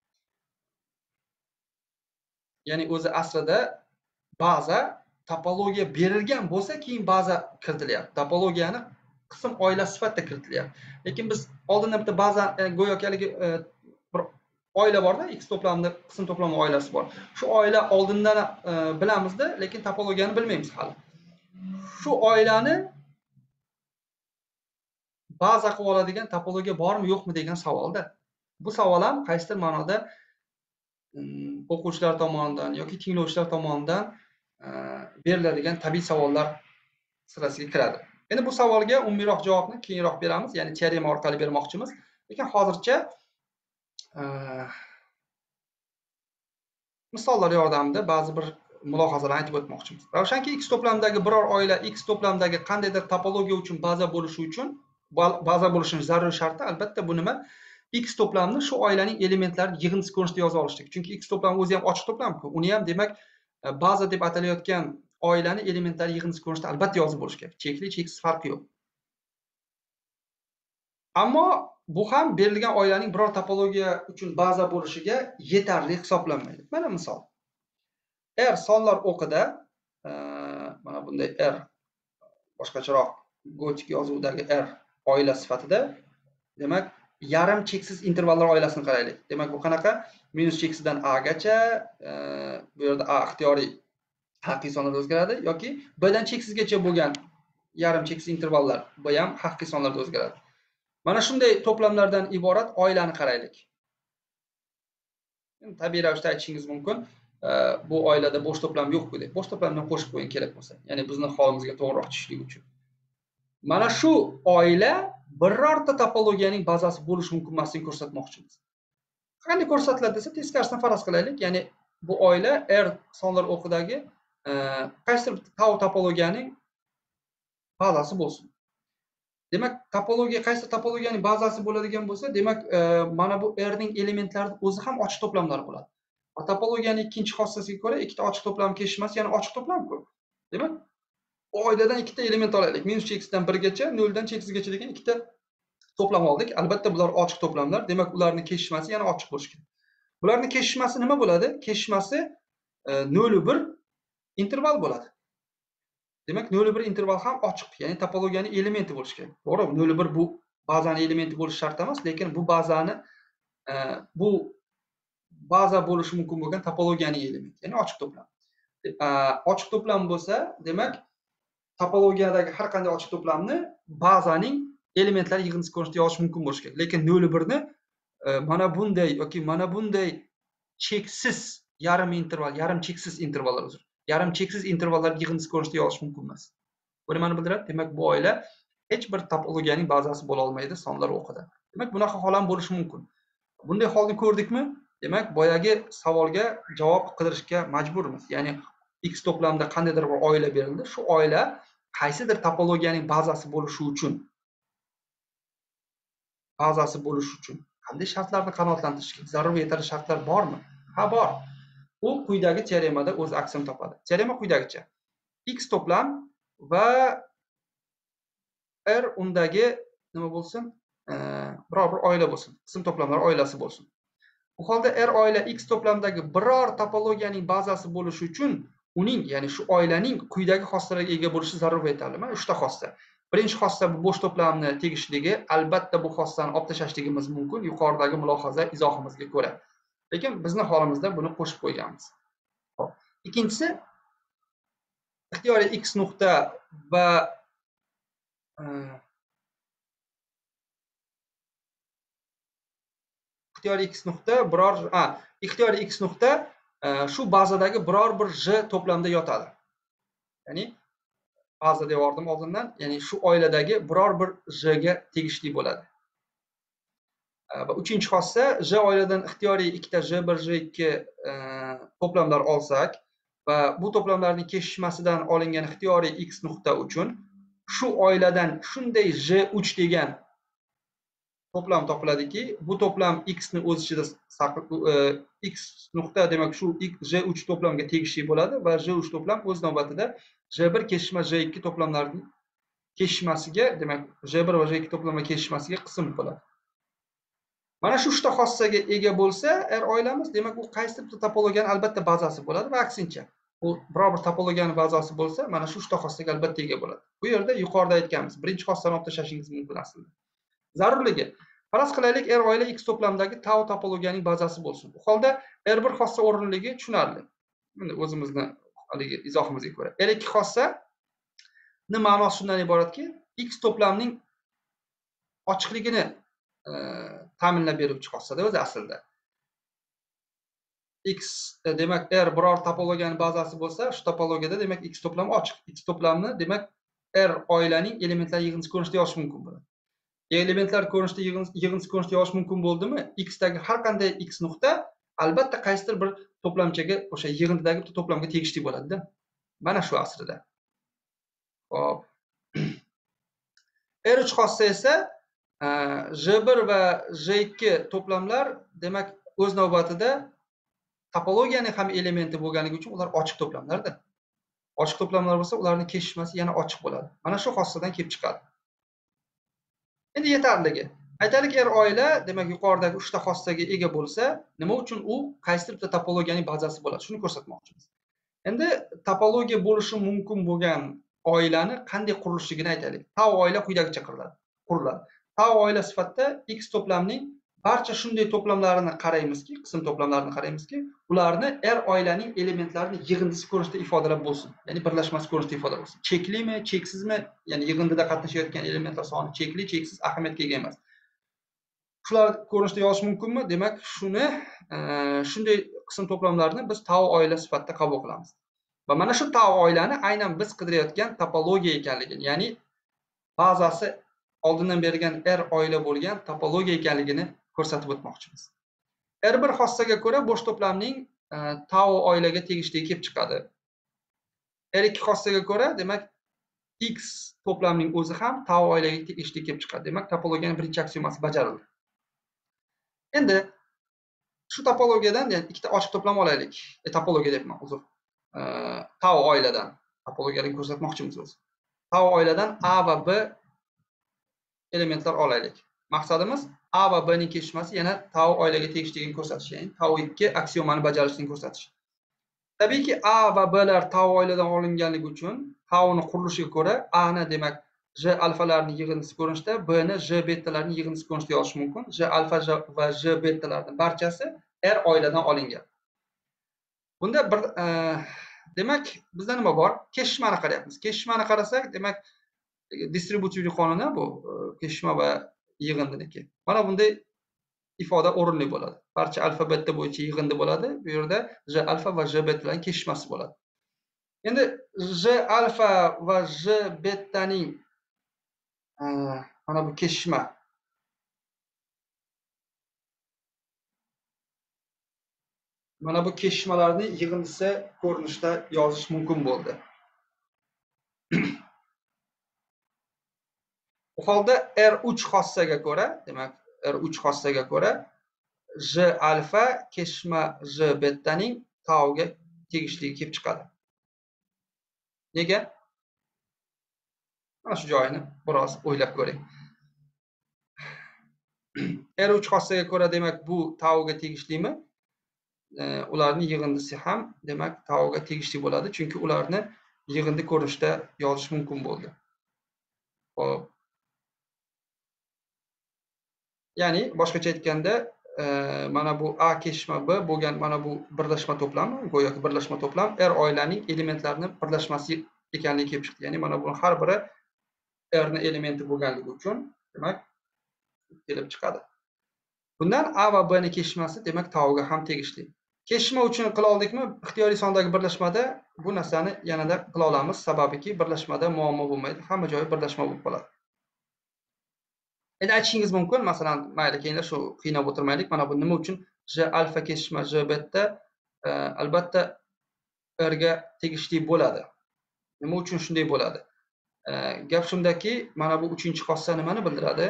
Ya'ni o'zi aslida baza topologiya berilgan bo'lsa, keyin baza kiritilyapti. Topologiyani qism oila sifatida kiritilyapti. Lekin biz oldindan bitta baza go'yoki haligi bir oila borda, x to'plamida qism to'plami oilasi bor. Shu oila oldindan bilamizda, lekin topologiyani bilmaymiz hali. Shu oilani baza qilib oladigan topologiya bormi, yo'qmi degan savolda. Bu savol ham qaysidir ma'noda o'quvchilar tomonidan yoki tinglovchilar tomonidan beriladigan tabiiy savollar sirasiga kiradi. Endi bu savolga umumiyroq javobni keyinroq beramiz, ya'ni teorema orqali bermoqchimiz. Lekin hozircha misollar yordamida ba'zi bir mulohazalarni aytib o'tmoqchimiz. Ravshanki, x to'plamdagi biror oila x to'plamdagi qandaydir topologiya uchun baza bo'lishi uchun baza bo'lishining zaruriy sharti albatta bu nima? X to'plamni shu oilaning elementlarini yig'indisi ko'rinishida yoza olishlik. Chunki x to'plami o'zi ham ochiq to'plam-ku. Uni ham demak baza deb atalayotgan oilani elementlari yig'indisi ko'rinishida albatta yozib bo'lish kerak. Chekli, cheksiz farqi yo'q. Ammo bu ham berilgan oilaning biror topologiya uchun baza bo'lishiga yetarli hisoblanmaydi. Mana misol. R sonlar o'qida mana bunday R boshqacharoq gotik yozuvdagi R oila sifatida, demak, yarim cheksiz intervallar oilasini qaraylik. Demak, bu qanaqa? Minus cheksizdan A gacha, bu yerda A ixtiyoriy haqiqiy sonlarda o'zgaradi yoki B dan cheksizgacha bo'lgan yarim cheksiz intervallar, bu ham haqiqiy sonlarda o'zgaradi. Mana shunday to'plamlardan iborat oilani qaraylik. Tabiiy ravishda aytishingiz mumkin, bu oilada bo'sh to'plam yo'q-ku deb. Bo'sh to'plamni qo'shib qo'ying kerak bo'lsa, ya'ni bizning holimizga to'g'riroq tushishligi uchun. Mana shu oila birorta topologiyaning bazasi bo'lishi mumkin emasligini ko'rsatmoqchimiz. Qanday ko'rsatiladi desa, teskarisini faraz qilaylik. Ya'ni bu oila R sonlar o'qidagi qaysidir tau topologiyaning bazasi bo'lsin. Demak, topologiya qaysi topologiyaning bazasi bo'ladigan bo'lsa, demak, mana bu R ning elementlari o'zi ham ochiq to'plamlar bo'ladi. Topologiyaning ikkinchi xossasiga ko'ra ikkita ochiq to'plam kesishmasi, ya'ni ochiq to'plam-ku. Demak, oiladan ikkita element olaylik. Minus cheksizdan 1 gacha, 0 dan cheksizgacha degan ikkita to'plam oldik. Albatta bular ochiq to'plamlar. Demak, ularning kesishmasi yana ochiq bo'lishi kerak. Bularning kesishmasi nima bo'ladi? Kesishmasi 0,1 interval bo'ladi. Demak, 0,1 interval ham ochiq, ya'ni topologiyaning elementi bo'lishi kerak. To'g'ri, 0,1 bu bazaning elementi bo'lishi shart emas, lekin bu bazani bu baza bo'lishi mumkin bo'lgan topologiyaning elementi, ya'ni ochiq to'plam. Ochiq to'plam bo'lsa, demak, topologiyadagi har qanday ochiq to'plamni bazaning elementlari yig'indisi ko'rinishida yozish mumkin bo'lishi kerak. Lekin 0,1 ni mana bunday yoki mana bunday cheksiz yarim interval, yarim cheksiz intervallar uzr. Yarim cheksiz intervallar yig'indisi ko'rinishida yozish mumkin emas. Bu nimani bildiradi? Demak, bu oila hech bir topologiyaning bazasi bo'la olmaydi sonlar o'qida. Demak, bunaqa hol ham bo'lishi mumkin. Bunday holni ko'rdikmi? Demak, boyagi savolga javob qidirishga majburmiz. Ya'ni x to'plamda qandaydir bir oila berildi. Shu oila qaysidir topologiyaning bazasi bo'lishi uchun qanday shartlarni qanoatlantirishga zarur yetarli shartlar bormi? Ha, bor. U quyidagi teoremada o'z aksini topadi. Teorema quyidagicha. X to'plam va R undagi nima bo'lsin? Biror bir oila bo'lsin. Qism to'plamlar oilasi bo'lsin. Bu holda R oila X to'plamdagi biror topologiyaning bazasi bo'lishi uchun uning, ya'ni shu oilaning quyidagi xossalarga ega bo'lishi zarur va yetarli. Mana 3 ta xossa. Birinchi xossa bu bo'sh to'plamni tegishligi, albatta bu xossani olib tashlashligimiz mumkin yuqoridagi mulohaza izohimizga ko'ra. Lekin bizning holimizda buni qo'shib qo'yganmiz. Xo'p. Ikkinchisi ixtiyoriy x nuqta va ixtiyoriy x nuqta biror ixtiyoriy x nuqta shu bazadagi biror bir j to'plamda yotadi. Ya'ni baza devordim oldindan, ya'ni shu oiladagi biror bir j ga tegishli bo'ladi. Va uchinchi xossa J oiladan ixtiyoriy ikkita J1, J2 to'plamlar olsak va bu to'plamlarning kesishmasidan olingan ixtiyoriy x nuqta uchun shu oiladan shunday J3 degan to'plam topiladiki, bu to'plam x ni o'z ichida x nuqta demak shu J3 to'plamga tegishli bo'ladi va J3 to'plam o'z navbatida J1 kesishma J2 to'plamlarining kesishmasiga, demak J1 va J2 to'plamlar kesishmasiga qism bo'ladi. Mana shu uchta xossaga ega bo'lsa R oilamiz, demak u qaysi bir topologiyaning albatta bazasi bo'ladi va aksincha. U biror bir topologiyaning bazasi bo'lsa, mana shu uchta xossaga albatta ega bo'ladi. Bu yerda yuqorida aytganmiz, birinchi xossani olib tashlashingiz mumkin aslida. Zarurligi. Faraz qilaylik R oila X to'plamdagi tau topologiyaning bazasi bo'lsin. Bu holda R1 xossa o'rinligi tushunarli. Endi o'zimizni haligi izohimizga ko'ra. R2 xossa ni ma'nosi shundan iboratki, X to'plamning ochiqligini ta'minlab beruvchi xossada o'zi aslida. X demak R biror topologiyaning bazasi bo'lsa, shu topologiyada demak X to'plami ochiq. X to'plamni demak R oilaning elementlari yig'indisi ko'rinishida yozish mumkin bo'ladi. Elementlar ko'rinishida yig'indisi ko'rinishida yozish mumkin bo'ldimi? X dagi har qanday X nuqta albatta qaysidir bir to'plamchaga, o'sha yig'indidagi to'plamga tegishli bo'ladi-da. Mana shu aslida. Xo'p. R3 xossa esa J1 va J2 to'plamlar demak o'z navbatida topologiyaning ham elementi bo'lganligi uchun ular ochiq to'plamlarda. Ochiq to'plamlar bo'lsa, ularning kesishmasi yana ochiq bo'ladi. Mana shu xossadan kelib chiqadi. Endi yetarligi. Aytaylik R oila demak yuqoridagi 3 ta xossaga ega bo'lsa, nima uchun u qaysidir bir topologiyaning bazasi bo'ladi? Shuni ko'rsatmoqchimiz. Endi topologiya bo'lishi mumkin bo'lgan oilani qanday qurilishligini aytaylik. Tau oila quyidagicha quriladi. Tau oila sifatida X to'plamning barcha shunday to'plamlarini qaraymizki, qism to'plamlarini qaraymizki, ularni R oilaning elementlarini yig'indisi ko'rinishida ifodalab bo'lsin. Ya'ni birlashmasi ko'rinishida ifodalab bo'lsin. Cheklimi, cheksizmi? Ya'ni yig'indida qatnashayotgan elementlar soni chekli, cheksiz ahamiyatga ega emas. Shular ko'rinishida yozish mumkinmi? Demak, shunday qism to'plamlarni biz tau oila sifatida qabul qilamiz. Va mana shu tau oilani aynan biz qidirayotgan topologiya ekanligini, ya'ni bazasi oldindan berilgan R oila bo'lgan topologiya ekanligini ko'rsatib o'tmoqchimiz. R1 xossaga ko'ra bo'sh to'plamning tau oilaga tegishli kelib chiqadi. R2 xossaga ko'ra demak X to'plamning o'zi ham tau oilaga tegishli kelib chiqadi. Demak, topologiyaning birinchi aksiomasi bajarildi. Endi shu topologiyadan ikkita ochiq to'plam olaylik. Topologiya deyapman, uzr. Tau oiladan topologiyani ko'rsatmoqchimiz o'zi. Tau oiladan A va B elementlar olaylik. Maqsadimiz A va B ning kesishmasi yana tau oilaga tegishligini ko'rsatish, ya'ni tau 2 aksiomani bajarishini ko'rsatish. Tabiiyki A va B lar tau oiladan olinganligi uchun tau ning qurilishiga ko'ra A ni demak J alfalarining yig'indisi ko'rinishida, B ni J betalarining yig'indisi ko'rinishida yozish mumkin. J alfa va J betalarning barchasi R oiladan olingan. Bunda bir demak bizda nima bor? Kesishmani qarayapmiz. Kesishmani qarasak, demak distributiv qonuni bu kesishma va yig'indiniki. Mana bunday ifoda o'rinli bo'ladi. Barcha alfa beta bo'yicha yig'indi bo'ladi. Bu yerda J alfa va J betalarning kesishmasi bo'ladi. Endi J alfa va J betaning mana bu kesishma mana bu kesishmalarni yig'indisi ko'rinishida yozish mumkin bo'ldi. Bu holda R3 xossaga ko'ra, demak R3 xossaga ko'ra J alfa kesishma J betaning tauga tegishligi kelib chiqadi. Nega? Mana shu joyini biroz o'ylab ko'ring. R3 xossaga ko'ra demak bu tauga tegishlimi? Ularning yig'indisi ham demak tauga tegishli bo'ladi, chunki ularni yig'indi ko'rinishida yozish mumkin bo'ldi. Xo'p. Ya'ni boshqacha aytganda, mana bu A kesishma B bo'lgan mana bu birlashma to'plami, go'yoki birlashma to'plam R oilaning elementlarining birlashmasi ekanligi kelib chiqdi. Ya'ni mana buning har biri R ning elementi bo'lganligi uchun demak kelib chiqadi. Bundan A va B ning kesishmasi demak tauga ham tegishli. Kesishma uchun qila oldikmi? Ixtiyoriy sondagi birlashmada bu narsani yanada qila olamiz, sababiki birlashmada muammo bo'lmaydi, hamma joyi birlashma bo'lib qoladi. Endi aytishingiz mumkin, masalan, mayli kelinglar shu qiynab o'tirmaylik. Mana bu nima uchun J alfa kesishma J beta albatta R ga tegishli bo'ladi. Nima uchun shunday bo'ladi? Gap shundaki, mana bu 3-xossa nimani bildiradi?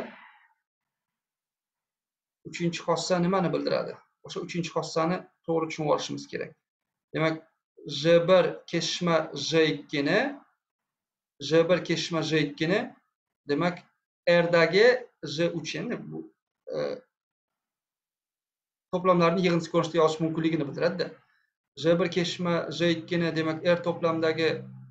3-xossa nimani bildiradi? O'sha 3-xossani to'g'ri tushunib olishimiz kerak. Demak, J1 kesishma J2 ni J1 kesishma J2 ni demak R dagi J3 endi bu to'plamlarni yig'indisi ko'rinishida yozish mumkinligini bildiradi-da. J1 kesishma J2 ni demak R to'plamdagi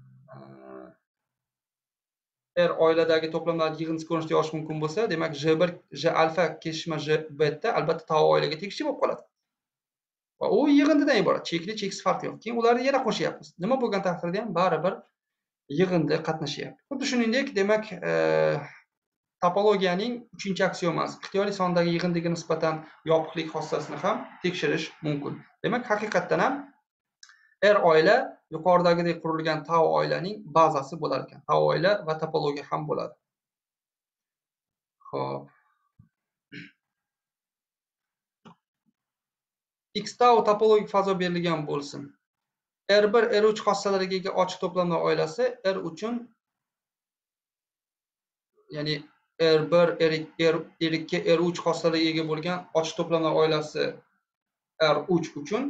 R oiladagi to'plamlarni yig'indisi ko'rinishida yozish mumkin bo'lsa, demak J1 J alfa kesishma J beta albatta tau oilaga tegishli bo'lib qoladi. Va u yig'indidan iborat, chekli cheksiz farqi yo'q. Keyin ularni yana qo'shyapmiz. Nima bo'lgan taqdirda ham baribir yig'inda qatnashyapti. Xuddi shuningdek, demak, topologiyaning 3-aksiomasi ixtiyoriy sondagi yig'indiga nisbatan yopiqlik xossasini ham tekshirish mumkin. Demak, haqiqatdan ham R oila yuqoridagidek qurilgan tau oilaning bazasi bo'lar ekan. Tau oila va topologiya ham bo'ladi. Xo'p. X tau topologik fazo berilgan bo'lsin. R1 R3 xossalariga ega ochiq to'plamlar oilasi R uchun, ya'ni R1 R2 R3 xossalariga ega bo'lgan ochiq to'plamlar oilasi R3 uchun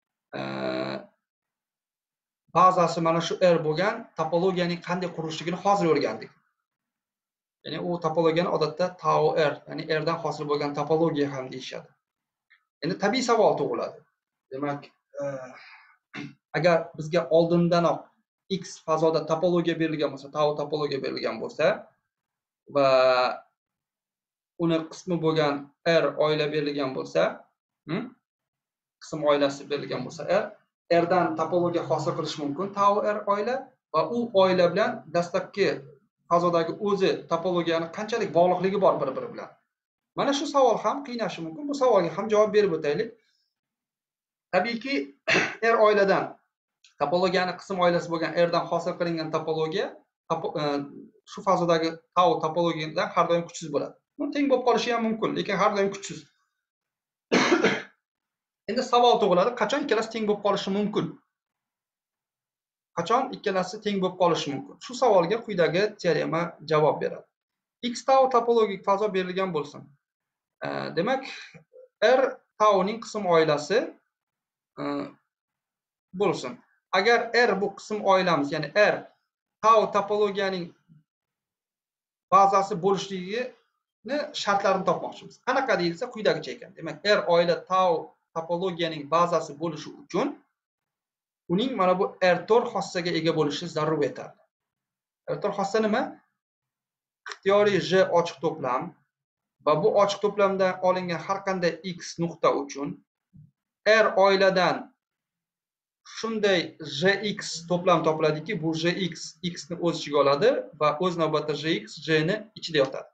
bazasi mana shu R bo'lgan topologiyaning qanday qurilishligini hozir o'rgandik. Ya'ni u topologiyani odatda tau R, ya'ni R dan hosil bo'lgan topologiya ham deyishadi. Endi tabiiy savol tug'iladi. Demak, agar bizga oldindanoq X fazoda topologiya berilgan bo'lsa, tau topologiya berilgan bo'lsa va uni qismi bo'lgan R oila berilgan bo'lsa, qism oilasi berilgan bo'lsa R dan topologiya hosil qilish mumkin, tau R oila, va u oila bilan dastlabki fazodagi o'zi topologiyani qanchalik bog'liqligi bor bir-biri bilan. Mana shu savol ham qiynashi mumkin. Bu savolga ham javob berib o'taylik. Tabiiyki, R oiladan topologiyani qism oilasi bo'lgan R dan hosil qilingan topologiya shu fazodagi tau topologiyadan har doim kuchsiz bo'ladi. Bu teng bo'lib qolishi ham mumkin, lekin har doim kuchsiz. Endi savol tug'iladi, qachon ikkalasi teng bo'lib qolishi mumkin? Qachon ikkalasi teng bo'lib qolishi mumkin? Shu savolga quyidagi teorema javob beradi. X tau topologik fazo berilgan bo'lsin. Demak, R tauning qism oilasi bo'lsin. Agar R bu qism oilamiz, ya'ni R tau topologiyaning bazasi bo'lishligini shartlarini topmoqchimiz. Qanaqa deyilsa, quyidagicha ekan. Demak, R oila tau topologiyaning bazasi bo'lishi uchun uning mana bu R4 xossaga ega bo'lishi zarur yetarli. R4 xossa nima? Ixtiyoriy J ochiq to'plam va bu ochiq to'plamdan olingan har qanday X nuqta uchun R oiladan shunday Jx to'plam topiladiki, bu Jx X ni o'z ichiga oladi va o'z navbatida Jx J ni ichida yotadi.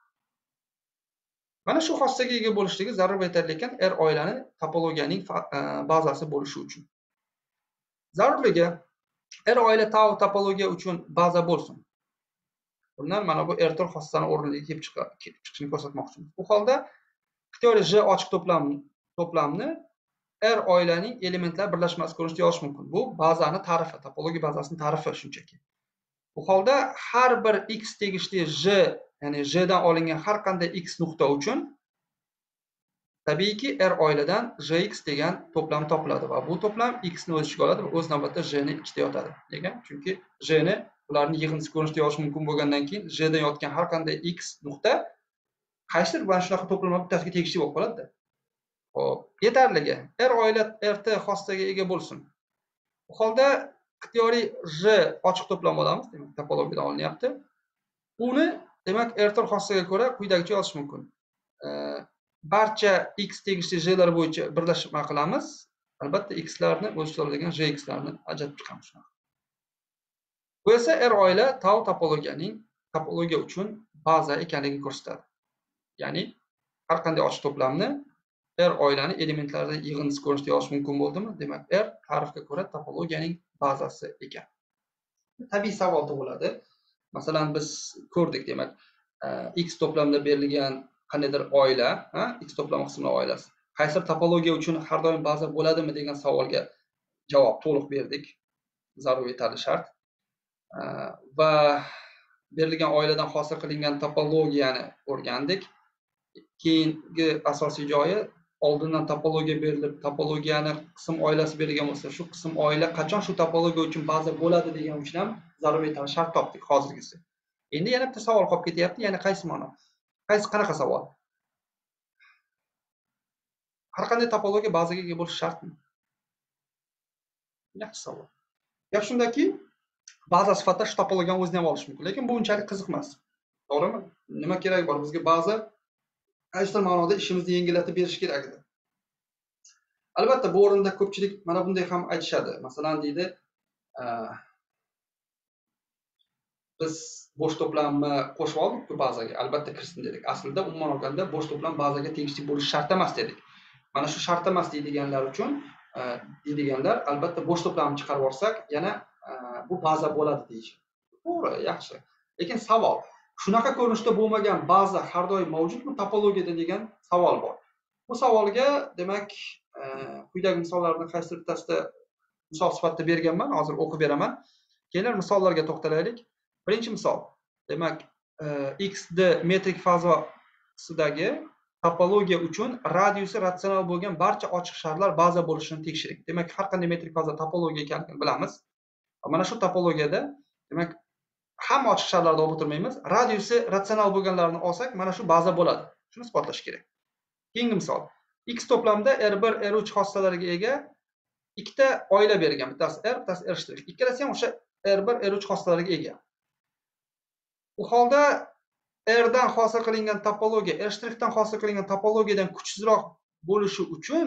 Mana shu xossaga ega bo'lishligi zarur yetarli ekan R oilani topologiyaning bazasi bo'lishi uchun. Zarurligi R oila tau topologiya uchun baza bo'lsin. Bundan mana bu R4 xossani o'rniga kelib chiqishini ko'rsatmoqchimiz. Bu holda ixtiyoriy J ochiq to'plamni R oilaning elementlar birlashmasi ko'rinishida yozish mumkin. Bu bazani ta'rifi, topologiya bazasining ta'rifi shunchaki. Bu holda har bir X tegishli J, ya'ni J dan olingan har qanday X nuqta uchun tabiiyki R oiladan Jx degan to'plam topiladi va bu to'plam X ni o'z ichiga oladi va o'z navbatida J ni ichida yotadi. Nega? Chunki J ni ularni yig'indisi ko'rinishida yozish mumkin bo'lgandan keyin J dan yotgan har qanday X nuqta qaysidir mana shunaqa to'plamlar bittasiga tegishli bo'lib qoladi-da. Xo'p, yetarligi R oila RT xossaga ega bo'lsin. Bu holda ixtiyoriy J ochiq to'plam olamiz, demak topologiyadan olinyapti. Uni demak R4 xossaga ko'ra quyidagicha yozish mumkin. Barcha X tegishli J'lar bo'yicha birlashma qilamiz. Albatta X larni o'z ichiga oladigan Jx larni ajratib chiqamiz. Bu esa R oila tau topologiyaning topologiya uchun baza ekanligini ko'rsatadi. Ya'ni har qanday ochiq to'plamni R oilani elementlarida yig'indisi ko'rinishida yozish mumkin bo'ldimi? Demak, R ta'rifga ko'ra topologiyaning bazasi ekan. Tabiiy savol tug'iladi. Masalan, biz ko'rdik, demak, x to'plamda berilgan qandaydir oila, x to'plami qismlar oilasi qaysidir topologiya uchun har doim baza bo'ladimi degan savolga javob to'liq berdik. Zarur yetarli shart. Va berilgan oiladan hosil qilingan topologiyani o'rgandik. Keyingi asosiy joyi oldindan topologiya berilib, topologiyani qism oilasi berilgan bo'lsa, shu qism oila qachon shu topologiya uchun baza bo'ladi degan uchun ham zarur yetarli shart topdik hozirgisi. Endi yana bitta savol qolib ketyapti, ya'ni qaysi ma'no? Qanaqa savol? Har qanday topologiya bazaga ega bo'lishi shartmi? Yaxshi savol. Gap shundaki, baza sifatida shu topologiyani o'zini ham olish mumkin, lekin bu unchalik qiziq emas. To'g'rimi? Nima kerak bor? Bizga baza qaysidir ma'noda ishimizni yengillatib berish kerak edi. Albatta, bu o'rinda ko'pchilik mana bunday ham aytishadi. Masalan, deydi, biz bo'sh to'plamni qo'shib oldik-ku bazaga, albatta kirsin dedik. Aslida umuman olganda bo'sh to'plam bazaga tegishli bo'lishi shart emas dedik. Mana shu shart emas deydiganlar uchun deydiganlar albatta bo'sh to'plamni chiqarib olsak, yana bu baza bo'ladi deyishadi. To'g'ri, yaxshi. Lekin savol, shunaqa ko'rinishda bo'lmagan baza har doim mavjudmi topologiyada degan savol bor. Bu savolga demak quyidagi misollarni qaysi bittasida misol sifatida berganman, hozir o'qib beraman. Keyin misollarga to'xtalaylik. Birinchi misol. Demak, xd metrik fazosidagi topologiya uchun radiusi ratsional bo'lgan barcha ochiq sharlar baza bo'lishini tekshiring. Demak, har qanday metrik fazo topologiya ekanligini bilamiz. Mana shu topologiyada demak hamma ochiq sharlarni olib o'tirmaymiz. Radiusi ratsional bo'lganlarni olsak, mana shu baza bo'ladi. Shuni isbotlash kerak. Keyingi misol. X to'plamda R1, R3 xossalariga ega ikkita oila berilgan. Bittasi R, bittasi R'. Ikkalasi ham o'sha R1, R3 xossalariga ega. Bu holda R dan hosil qilingan topologiya R' dan hosil qilingan topologiyadan kuchsizroq bo'lishi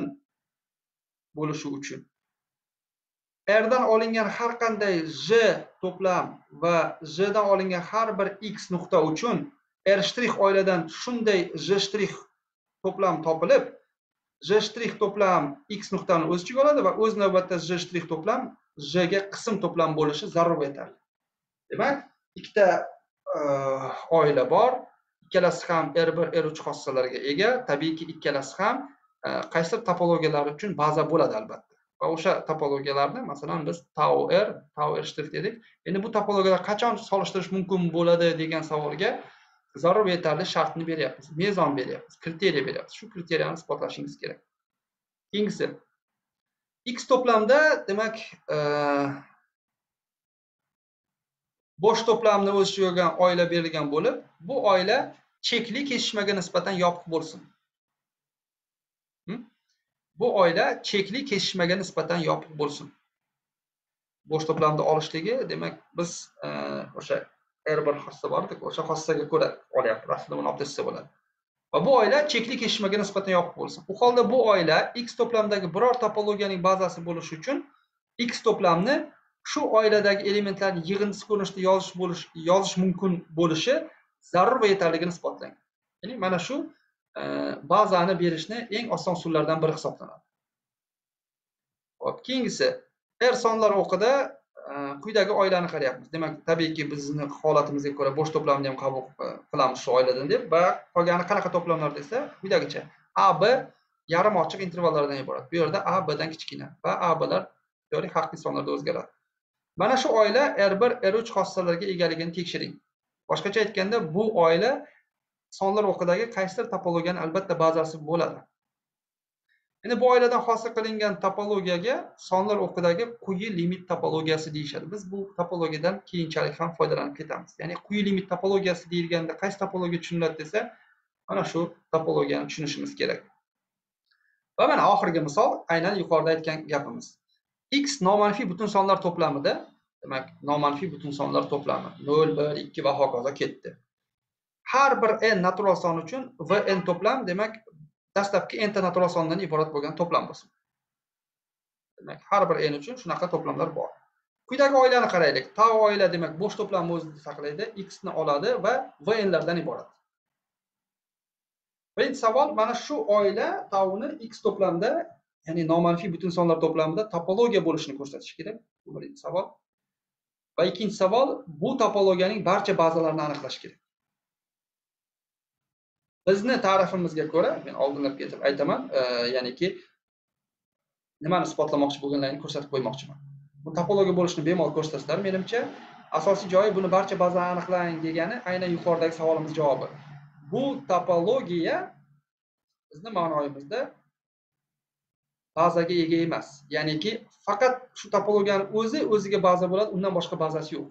uchun R dan olingan har qanday J to'plam va J dan olingan har bir X nuqta uchun R' oiladan shunday J' to'plam topilib, J' to'plam X nuqtani o'z ichiga oladi va o'z navbatida J' to'plam J ga qism to'plam bo'lishi zarur yetarli. Demak, ikkita oila bor. Ikkalasi ham R1, R3 xossalariga ega. Tabiiyki ikkalasi ham qaysidir topologiyalar uchun baza bo'ladi albatta. Va o'sha topologiyalarni masalan biz tau R, tau R' dedik. Endi bu topologiyalar qachon solishtirish mumkin bo'ladi degan savolga zarur yetarli shartni beryapmiz, mezon beryapmiz, kriteriya beryapmiz. Shu kriteriyani isbotlashingiz kerak. Keyingisi. X to'plamda demak bo'sh to'plamni o'z ichiga olgan oila berilgan bo'lib, bu oila chekli kesishmaga nisbatan yopiq bo'lsin. Bu oila chekli kesishmaga nisbatan yopiq bo'lsin. Bo'sh to'plamni olishligi, demak, biz o'sha R1 xossa bor-ku, o'sha xossaga ko'ra olyapmiz. Aslida buni olib tashlasa bo'ladi. Va bu oila chekli kesishmaga nisbatan yopiq bo'lsin. Bu holda bu oila X to'plamdagi biror topologiyaning bazasi bo'lishi uchun X to'plamni shu oiladagi elementlarni yig'indisi ko'rinishida yozish mumkin bo'lishi zarur va yetarligini isbotlang. Ya'ni mana shu bazani berishni eng oson usullardan biri hisoblanadi. Xo'p, keyingisi R sonlar o'qida quyidagi oilani qarayapmiz. Demak, tabiiyki bizni holatimizga ko'ra bo'sh to'plamni ham qabul qilamiz shu oiladan deb va qolgani qanaqa to'plamlar desa, quyidagicha AB yarim ochiq intervallardan iborat. Bu yerda A B dan kichkina va A B'lar teorik haqiqiy sonlarda o'zgaradi. Mana shu oila R1, R3 xossalariga egaligini tekshiring. Boshqacha aytganda, bu oila sonlar o'qidagi qaysidir topologiyaning albatta bazasi bo'ladi. Endi bu oiladan hosil qilingan topologiyaga sonlar o'qidagi quyi limit topologiyasi deyishadi. Biz bu topologiyadan keyinchalik ham foydalanib ketamiz. Ya'ni quyi limit topologiyasi deyilganda qaysi topologiya tushuniladi desa, mana shu topologiyani tushunishimiz kerak. Va mana oxirgi misol aynan yuqorida aytgan gapimiz. X nomanfiy butun sonlar to'plamida, demak, nomanfiy butun sonlar to'plami 0, 1, 2 va hokazo ketdi. Har bir n natural son uchun Vn to'plam, demak, dastlabki n ta natural sondan iborat bo'lgan to'plam bo'lsin. Demak, har bir n uchun shunaqa to'plamlar bor. Quyidagi oilani qaraylik. Tau oila demak bo'sh to'plamni o'zida saqlaydi, x ni oladi va Vn lardan iborat. Birinchi savol, mana shu oila tauni x to'plamda, ya'ni nomanfiy butun sonlar to'plamida topologiya bo'lishini ko'rsatish kerak. Bu birinchi savol. Va ikkinchi savol, bu topologiyaning barcha bazalarini aniqlash kerak. Bizni ta'rifimizga ko'ra, men oldinlab ketib aytaman, ya'niki nimani isbotlamoqchi bo'lganlarini ko'rsatib qo'ymoqchiman. Bu topologiya bo'lishini bemalol ko'rsatsalar, menimcha asosiy joyi buni barcha bazalarni aniqlang degani aynan yuqoridagi savolimiz javobi. Bu topologiya bizni ma'noyimizda bazaga ega emas. Ya'niki faqat shu topologiyani o'ziga baza bo'ladi, undan boshqa bazasi yo'q.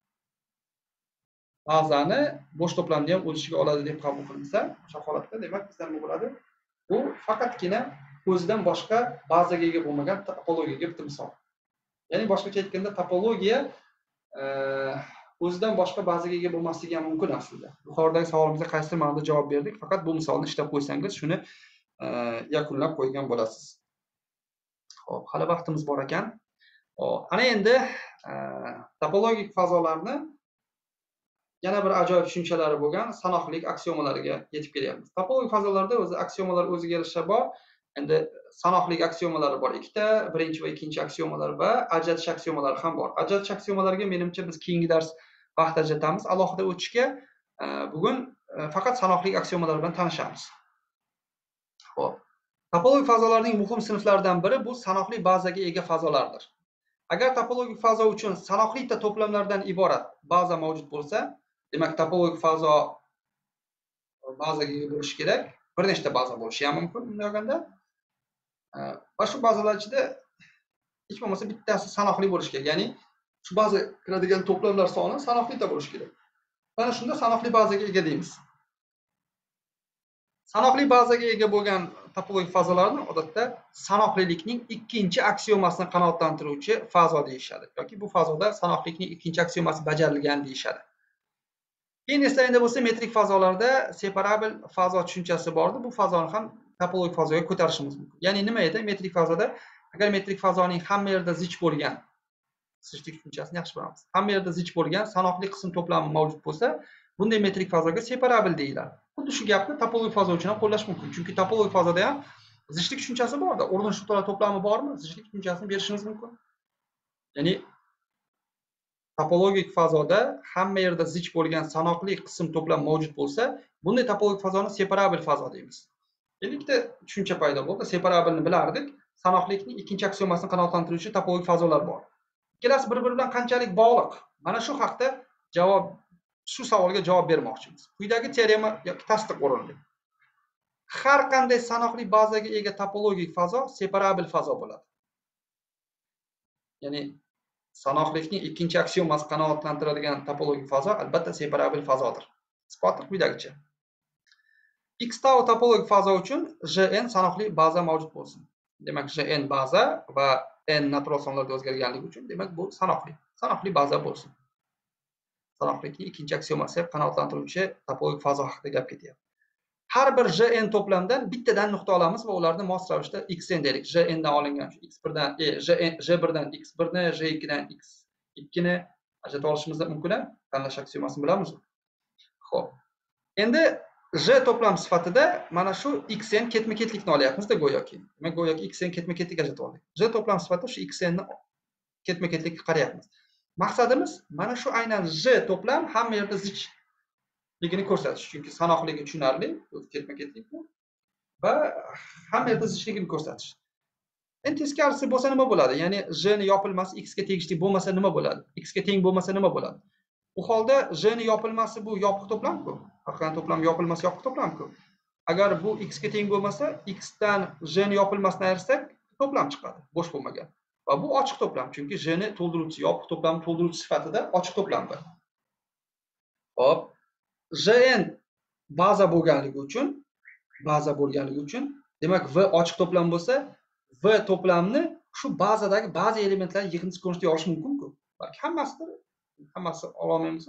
Bazani bo'sh to'plamni ham o'z ichiga oladi deb qabul qilinsa, o'sha holatda demak bizda nima bo'ladi? Bu faqatgina o'zidan boshqa bazaga ega bo'lmagan topologiyaga bitta misol. Ya'ni boshqacha aytganda topologiya o'zidan boshqa bazaga ega bo'lmasligi ham mumkin aslida. Yuqoridagi savolimizga qaysi ma'noda javob berdik? Faqat bu misolni ishlab qo'ysangiz shuni yakunlab qo'ygan bo'lasiz. Xo'p, hali vaqtimiz bor ekan. Hop, ana endi topologik fazolarni yana bir ajoyib tushunchalari bo'lgan sanoqlik aksiomalariga yetib kelyapmiz. Topologik fazolarda o'zi aksiomalar o'ziga yarasha bor. Endi sanoqlik aksiomalari bor ikkita, birinchi va ikkinchi aksiomalar va ajratish aksiomalari ham bor. Ajratish aksiomalariga menimcha biz keyingi dars vaqt ajratamiz. Alohida o'tishga bugun faqat sanoqlik aksiomalari bilan tanishamiz. Xo'p. Topologik fazolarning muhim sinflaridan biri bu sanoqli bazaga ega fazolardir. Agar topologik fazo uchun sanoqli to'plamlardan iborat baza mavjud bo'lsa, demak topologik fazo bazaga ega bo'lishi kerak. Bir nechta baza bo'lishi ham mumkin bunday olganda. Va shu bazalar ichida hech bo'lmasa bittasi sanoqli bo'lishi kerak. Ya'ni shu baza kiradigan to'plamlar soni sanoqli bo'lishi kerak. Mana shunda sanoqli bazaga ega deymiz. Sanoqli bazaga ega bo'lgan topologik fazolarni odatda sanoqlilikning ikkinchi aksiomasini qanoatlantiruvchi fazo deyishadi. Yoki bu fazoda sanoqlilikning ikkinchi aksiomasi bajarilgan deyishadi. Keyin eslaringda bo'lsa, metrik fazolarda separabil fazo tushunchasi bordi. Bu fazoni ham topologik fazoga ko'tarishimiz mumkin. Ya'ni nima edi? Metrik fazoda agar metrik fazoning hamma yerda zich bo'lgan, zichlik tushunchasini yaxshi bilamiz. Hamma yerda zich bo'lgan sanoqli qism to'plami mavjud bo'lsa, bunday metrik fazoga separabil deyiladi. Xuddi shu gapni topologik fazo uchun ham qo'llash mumkin. Chunki topologik fazoda ham zichlik tushunchasi bor-da. O'rnish nuqtalar to'plami bormi? Zichlik tushunchasini berishimiz mumkin. Ya'ni topologik fazoda hamma yerda zich bo'lgan sanoqli qism to'plam mavjud bo'lsa, bunday topologik fazoni separabil fazo deymiz. Endi ikkita tushuncha paydo bo'ldi. Separabilni bilardik. Sanoqlikning ikkinchi aksiomasini qanoatlantiruvchi topologik fazolar bor. Ikkalasi bir-biri bilan qanchalik bog'liq? Mana shu haqda shu savolga javob bermoqchimiz. Quyidagi teorema yoki tasdiq o'rinli. Har qanday sanoqli bazaga ega topologik fazo separabil fazo bo'ladi. Ya'ni sanoqlikning ikkinchi aksiomasi qanoatlantiradigan topologik fazo albatta separabil fazodir. Isboti quyidagicha. X tau topologik fazo uchun Jn sanoqli baza mavjud bo'lsin. Demak, Jn baza va n natural sonlarda o'zgarganligi uchun demak bu sanoqli baza bo'lsin. Sanoqlikning ikkinchi aksiomasi qanoatlantiruvchi topologik fazo haqida gap ketyapti. Har bir Jn to'plamdan bittadan nuqta olamiz va ularni mos ravishda xn deylik. Jn dan olingan x1 dan j1 dan x1 ni, j2 dan x2 ni ajratib olishimiz mumkin. Tanlash aksiomasini bilamiz. Xo'p. Endi j to'plam sifatida mana shu xn ketma-ketlikni olyapmiz-da go'yoki. Demak, go'yoki xn ketma-ketlik ajratib oldik. J to'plam sifatida shu xn ni ketma-ketlikka qarayapmiz. Maqsadimiz mana shu aynan j to'plam hamma yerda zichligini ko'rsatish. Chunki sanoqligi tushunarli, ketma-ketlik bu va hamma yerda zichligini ko'rsatish. Endi teskarisi bo'lsa nima bo'ladi? Ya'ni j ni yopilmasi x ga tegishli bo'lmasa nima bo'ladi? X ga teng bo'lmasa nima bo'ladi? Bu holda j ni yopilmasi bu yopiq to'plam-ku. Har qanday to'plam yopilmasi yopiq to'plam-ku. Agar bu x ga teng bo'lmasa, x dan j ni yopilmasini ayirsak, to'plam chiqadi, bo'sh bo'lmagan. Va bu ochiq to'plam, chunki j ni to'ldiruvchi, yopiq to'plamni to'ldiruvchi sifatida ochiq to'plamdir. Hop, Jn baza bo'lganligi uchun, demak v ochiq to'plam bo'lsa, v to'plamni shu bazadagi ba'zi elementlarni yig'indisi ko'rinishida yozish mumkin-ku. Balki hammasi ololmaymiz.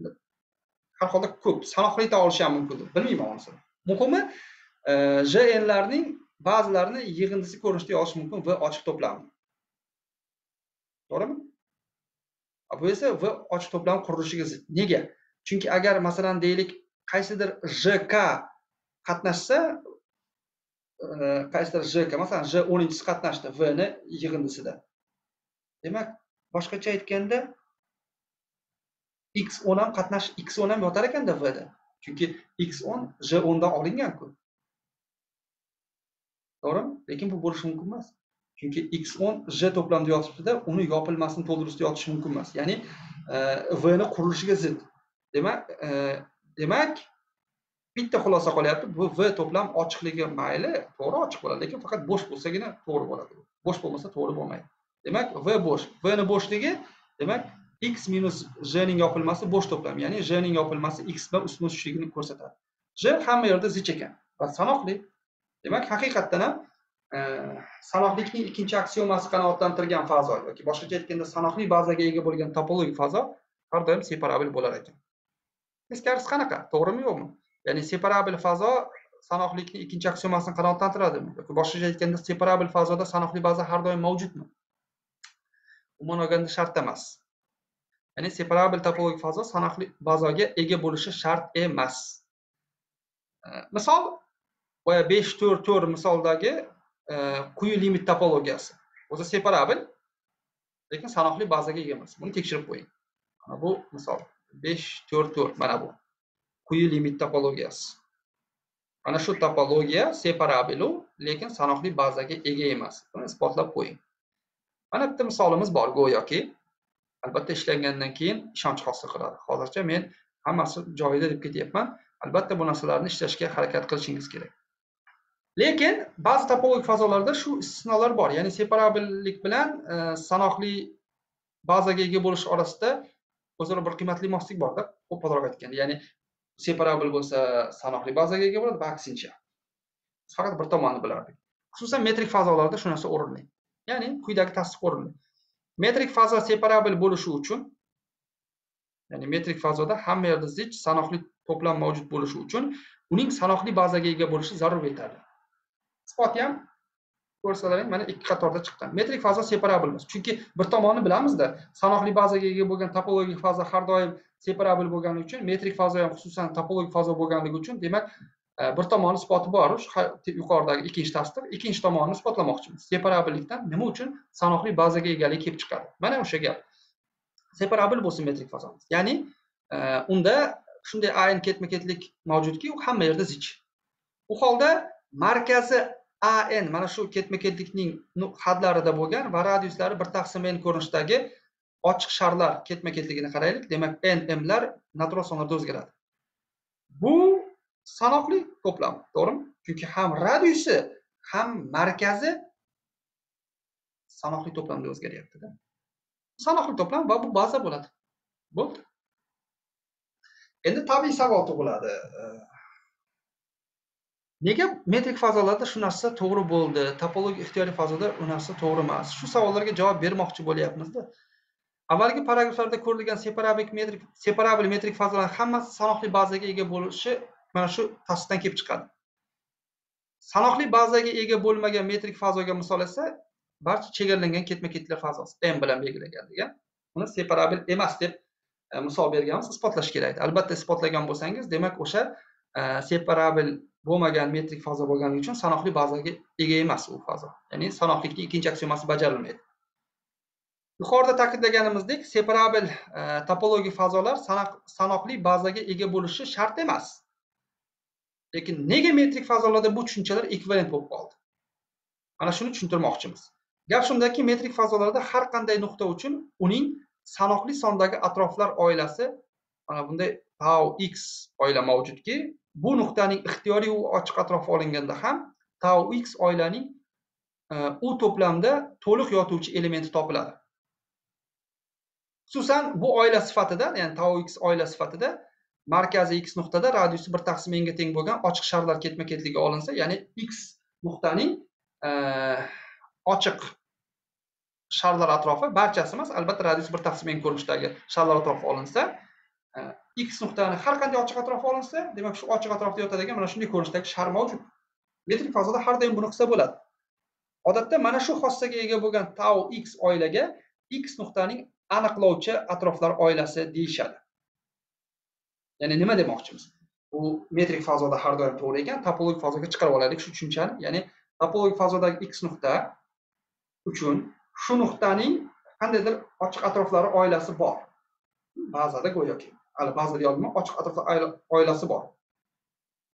Har holda ko'p sanoqlikda olish ham mumkin. Bilmayman uni. Muhimi, Jn larning ba'zilarini yig'indisi ko'rinishida yozish mumkin v ochiq to'plamni. To'g'rimi? Bu esa v ochiq to'plam qurilishiga zid. Nega? Chunki agar masalan deylik qaysidir jk qatnashsa, masalan j10-chisi qatnashdi v ni yig'indisida. Demak, boshqacha aytganda x10 ham yotar ekanda v da. Chunki x10 j10 dan olingan-ku. To'g'rimi? Lekin bu bo'lishi mumkin emas. Chunki x10 j to'plamida yotibdi-da, uni yopilmasini to'ldirishda yotishi mumkin emas. Ya'ni v ni qurilishiga zid. Demak, bitta xulosa qolyapti. Bu v to'plam ochiqligi mayli, to'g'ri ochiq bo'ladi, lekin faqat bo'sh bo'lsagina to'g'ri bo'ladi. Bo'sh bo'lmasa to'g'ri bo'lmaydi. Demak, v bo'sh. V ni bo'shligi, demak, x minus j ning yopilmasi bo'sh to'plam, ya'ni j ning yopilmasi x bilan ustma tushligini ko'rsatadi. J hamma yerda zich ekan va sanoqli. Demak, haqiqatdan ham sanoqlikning ikkinchi aksiomasi qanoatlantirgan fazo yoki boshqacha aytganda sanoqli bazaga ega bo'lgan topologik fazo har doim separabil bo'lar ekan. Teskarisi qanaqa? To'g'rimi, yo'qmi? Ya'ni separabil fazo sanoqlikning ikkinchi aksiomasini qanoatlantiradimi? Yoki boshqacha aytganda separabil fazoda sanoqli baza har doim mavjudmi? Umuman olganda shart emas. Ya'ni separabil topologik fazo sanoqli bazaga ega bo'lishi shart emas. Misol, boya 5-4-4 misoldagi quyi limit topologiyasi. O'zi separabil, lekin sanoqli bazaga ega emas. Buni tekshirib qo'ying. Mana bu misol 5-4-4, mana bu quyi limit topologiyasi. Mana shu topologiya separabilu, lekin sanoqli bazaga ega emas. Buni isbotlab qo'ying. Mana bitta misolimiz bor, go'yoki. Albatta ishlangandan keyin ishonch hosil qiladi. Hozircha men hammasi joyida deb ketyapman. Albatta bu narsalarni ishlashga harakat qilishingiz kerak. Lekin ba'zi topologik fazolarda shu istisnolar bor. Ya'ni separabillik bilan sanoqli bazaga ega bo'lish orasida o'zaro bir qiymatli moslik bor-da, ko'proq aytganda. Ya'ni separabil bo'lsa sanoqli bazaga ega bo'ladi va aksincha. Biz faqat bir tomonni bilardik. Xususan metrik fazolarda shu narsa o'rinli. Ya'ni quyidagi tasdiq o'rinli. Metrik fazo separabil bo'lishi uchun, ya'ni metrik fazoda hamma yerda zich sanoqli to'plam mavjud bo'lishi uchun uning sanoqli bazaga ega bo'lishi zarur yetarli. Isboti ham ko'rsalaring, mana ikki qatorda chiqqan. Metrik fazo separabil emas. Chunki bir tomonni bilamizda, sanoqli bazaga ega bo'lgan topologik fazo har doim separabil bo'lganligi uchun, metrik fazo ham xususan topologik fazo bo'lganligi uchun, demak, bir tomonni isboti bor, yuqoridagi ikkinchi tasdiq, ikkinchi tomonni isbotlamoqchimiz. Separabillikdan nima uchun sanoqli bazaga egalik kelib chiqadi? Mana o'sha gap. Separabil bo'lsin metrik fazomiz. Ya'ni unda shunday ayin ketma-ketlik mavjudki, u hamma yerda zich. Bu holda markazi AN mana shu ketma-ketlikning hadlarida bo'lgan va radiuslari 1/n ko'rinishdagi ochiq sharlar ketma-ketligini qaraylik. Demak, n mlar natural sonlarda o'zgaradi. Bu sanoqli to'plam, to'g'rimi? Chunki ham radiusi, ham markazi sanoqli to'plamda o'zgaryapti-da. Sanoqli to'plam va bu baza bo'ladi. Bo'ldi. Endi tabiiy savol tug'iladi. Nega metrik fazolarda shu narsa to'g'ri bo'ldi, topologik ixtiyoriy fazoda u narsa to'g'ri emas? Shu savollarga javob bermoqchi bo'lyapmiz-da. Avvalgi paragraflarda ko'rilgan separabil metrik fazolarning hammasi sanoqli bazaga ega bo'lishi mana shu tasdiqdan kelib chiqadi. Sanoqli bazaga ega bo'lmagan metrik fazoga misol esa barcha chegaralangan ketma-ketliklar fazosi m bilan belgilangan degan. Buni separabil emas deb misol berganmiz, isbotlash kerak. Albatta isbotlagan bo'lsangiz, demak o'sha separabil bo'lmagan metrik fazo bo'lganligi uchun sanoqli bazaga ega emas u fazo. Ya'ni sanoqlikning ikkinchi aksiomasi bajarilmaydi. Yuqorida ta'kidlaganimizdek, separabil topologik fazolar sanoqli bazaga ega bo'lishi shart emas. Lekin nega metrik fazolarda bu tushunchalar ekvivalent bo'lib qoldi? Mana shuni tushuntirmoqchimiz. Gap shundaki, metrik fazolarda har qanday nuqta uchun uning sanoqli sondagi atroflar oilasi, mana bunday tau x oila mavjudki, bu nuqtaning ixtiyoriy va ochiq atrofi olinganda ham tau x oilaning u to'plamda to'liq yotuvchi elementi topiladi. Xususan bu oila sifatida, ya'ni tau x oila sifatida markazi x nuqtada radiusi 1/n ga teng bo'lgan ochiq sharlar ketma-ketligi olinsa, ya'ni x nuqtaning ochiq sharlar atrofi barchasi emas, albatta radiusi 1/n ko'rinishdagi sharlar atrofi olinsa, x nuqtani har qanday ochiq atrofi olinsa, demak shu ochiq atrofda yotadigan mana shunday ko'rinishdagi shar mavjud. Metrik fazoda har doim buni qilsa bo'ladi. Odatda mana shu xossaga ega bo'lgan tau x oilaga x nuqtaning aniqlovchi atroflar oilasi deyishadi. Ya'ni nima demoqchimiz? Bu metrik fazoda har doim to'g'ri ekan, topologik fazoga chiqarib olaylik shu tushunchani. Ya'ni topologik fazodagi x nuqta uchun shu nuqtaning qandaydir ochiq atroflari oilasi bor. Ba'zida go'yoki, hali ba'zida yozma ochiq atroflar oilasi bor.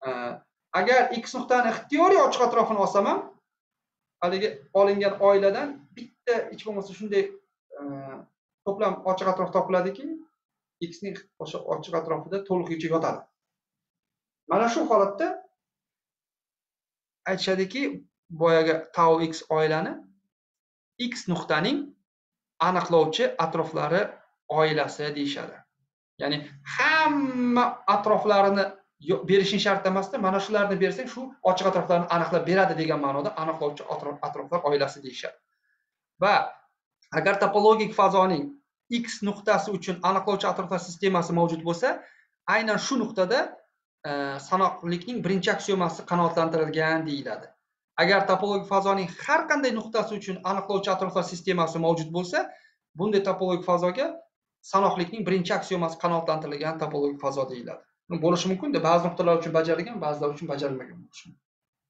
Agar x nuqtani ixtiyoriy ochiq atrofini olsam ham, haligi olingan oiladan bitta hech bo'lmasa shunday to'plam ochiq atrof topiladiki, x ning ochiq atrofida to'liqligicha yotadi. Mana shu holatda aytishadiki, boyaga tau x oilani x nuqtaning aniqlovchi atroflari oilasi deyishadi. Ya'ni hamma atroflarini berishing shart emasda, mana shularni bersang, shu ochiq atroflarni aniqlab beradi degan ma'noda aniqlovchi atroflar oilasi deyishadi. Va agar topologik fazoning x nuqtasi uchun aniqlovchi atroflar sistemasi mavjud bo'lsa, aynan shu nuqtada sanoqlilikning birinchi aksiomasi qanoatlantirilgan deyiladi. Agar topologik fazoning har qanday nuqtasi uchun aniqlovchi atroflar sistemasi mavjud bo'lsa, bunday topologik fazoga sanoqlikning birinchi aksiomasi qanoatlantirilgan topologik fazo deyiladi. Bo'lishi mumkin-da, ba'zi nuqtalar uchun bajarilgan, ba'zilar uchun bajarilmagan bo'lishi mumkin.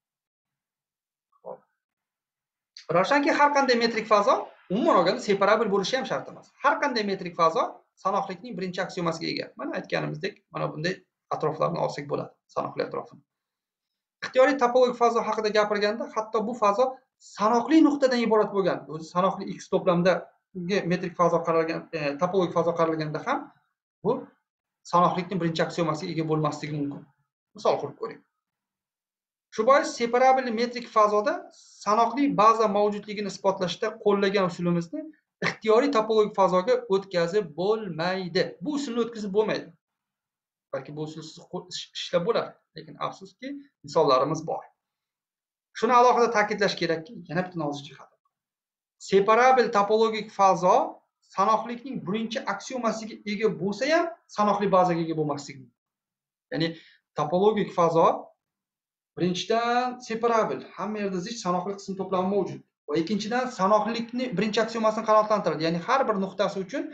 Ravshanki, har qanday metrik fazo umuman olganda separabil bo'lishi ham shart emas. Har qanday metrik fazo sanoqlikning birinchi aksiomasiga ega. Mana aytganimizdek, mana bunday atroflarni olsak bo'ladi, sanoqli atrofini. Ixtiyoriy topologik fazo haqida gapirganda, hatto bu fazo sanoqli nuqtadan iborat bo'lgan, o'zi sanoqli x to'plamdagi metrik fazo qaralgan, topologik fazo qaralganda ham bu sanoqlikning birinchi aksiomasiga ega bo'lmasligi mumkin. Misol qilib ko'ring. Shu bois separabil metrik fazoda sanoqli baza mavjudligini isbotlashda qo'llagan usulimizni ixtiyoriy topologik fazoga o'tkazib bo'lmaydi. Bu usulni o'tkazib bo'lmaydi. Balki bu usulsiz ishlab bo'lar, lekin afsuski misollarimiz bor. Shuni alohida ta'kidlash kerakki, yana bitta nozik jihat. Separabil topologik fazo sanoqlikning birinchi aksiomasiga ega bo'lsa ham sanoqli bazaga ega bo'lmasligi mumkin. Ya'ni topologik fazo birinchidan separabil, hamma yerda zich sanoqli qism to'plami mavjud. Va ikkinchidan sanoqlilikni birinchi aksiomasini qanoatlantiradi. Ya'ni har bir nuqtasi uchun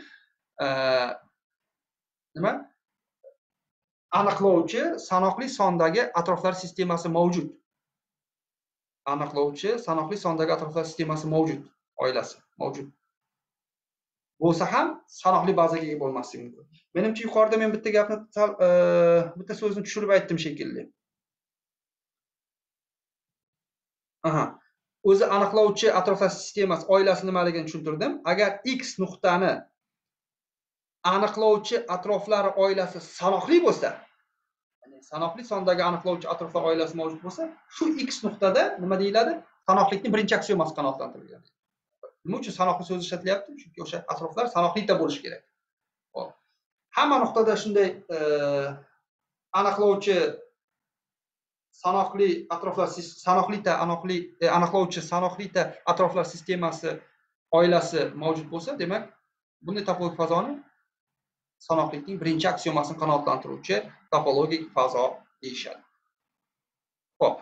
aniqlovchi sanoqli sondagi atroflar sistemasi mavjud. Aniqlovchi sanoqli sondagi atroflar sistemasi mavjud, oilasi mavjud. Bo'lsa ham sanoqli bazaga ega bo'lmasligi mumkin. Menimcha yuqorida men bitta gapni bitta so'zni tushirib aytdim shekilli. O'zi aniqlovchi atroflar sistemasi oilasi nimaligini tushuntirdim. Agar x nuqtani aniqlovchi atroflari oilasi sanoqli bo'lsa, ya'ni sanoqli sondagi aniqlovchi atroflar oilasi mavjud bo'lsa, shu x nuqtada nima deyiladi? Sanoqlikning birinchi aksiomasi qanoatlantirilgan. Nima uchun sanoqli so'z ishlatilyapti? Chunki o'sha atroflar sanoqlikda bo'lishi kerak. Xo'p. Hamma nuqtada shunday aniqlovchi sanoqli atroflar aniqlovchi sanoqlita atroflar sistemasi oilasi mavjud bo'lsa, demak, bunday topologik fazoni sanoqlikning birinchi aksiomasini qanoatlantiruvchi topologik fazo deyishadi. Xo'p,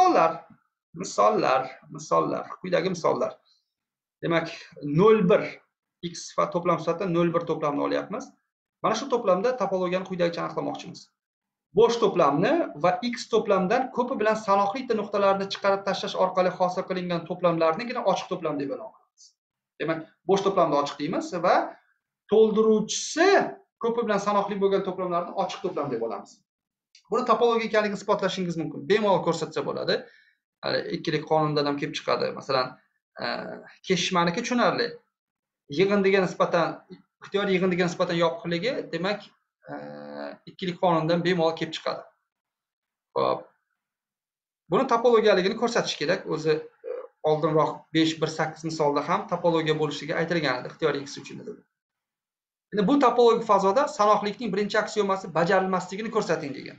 misollar, quyidagi misollar. Demak, 0,1 x sifat to'plam sifatida 0,1 to'plamni olyapmiz. Mana shu to'plamda topologiyani quyidagicha aniqlamoqchimiz. Bo'sh to'plamni va x to'plamdan ko'pi bilan sanoqli nuqtalarni chiqarib tashlash orqali hosil qilingan to'plamlarnigina ochiq to'plam deb e'lon qilamiz. Demak, bo'sh to'plamni ochiq deymiz va to'ldiruvchisi ko'pi bilan sanoqli bo'lgan to'plamlarni ochiq to'plam deb olamiz. Buni topologiya ekanligini isbotlashingiz mumkin. Bemalol ko'rsatsa bo'ladi. Ikkilik qonundan ham kelib chiqadi. Masalan, kesishmaniki tushunarli. Yig'indiga nisbatan, ixtiyoriy yig'indiga nisbatan yopiqligi, demak, ikkilik qonundan bemalol kelib chiqadi. Xo'p. Buni topologiyaligini ko'rsatish kerak. O'zi oldinroq 5.1.8 misolda ham topologiya bo'lishiga aytilgan edi, ixtiyoriy x uchun edi. Endi bu topologik fazoda sanoqlikning birinchi aksiomasi bajarilmasligini ko'rsating degan.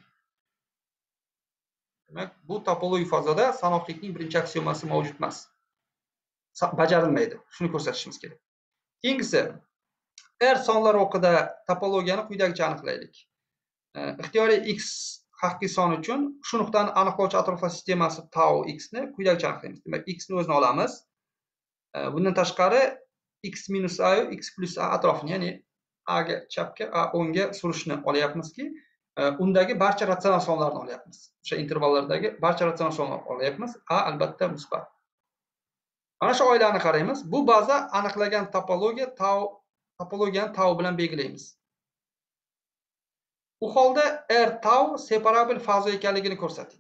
Demak, bu topologik fazoda sanoqlikning birinchi aksiomasi mavjud emas. Bajarilmaydi. Shuni ko'rsatishimiz kerak. Keyingisi, R sonlar o'qida topologiyani quyidagicha aniqlaylik. Ixtiyoriy x haqiqiy son uchun shu nuqtani aniqlovchi atroflar sistemasi tau x ni quyidagicha aniqlaymiz. Demak, x ni o'zini olamiz. Bundan tashqari x minus a x plus a atrofini, ya'ni a ga chapga, a o'ngga surishni olyapmizki, undagi barcha ratsional sonlarni olyapmiz. O'sha intervallardagi barcha ratsional sonlarni olyapmiz. A albatta musbat. Mana shu oilani qaraymiz. Bu baza aniqlagan topologiyani tau bilan belgilaymiz. u holda R tau separable fazo ekanligini ko'rsating.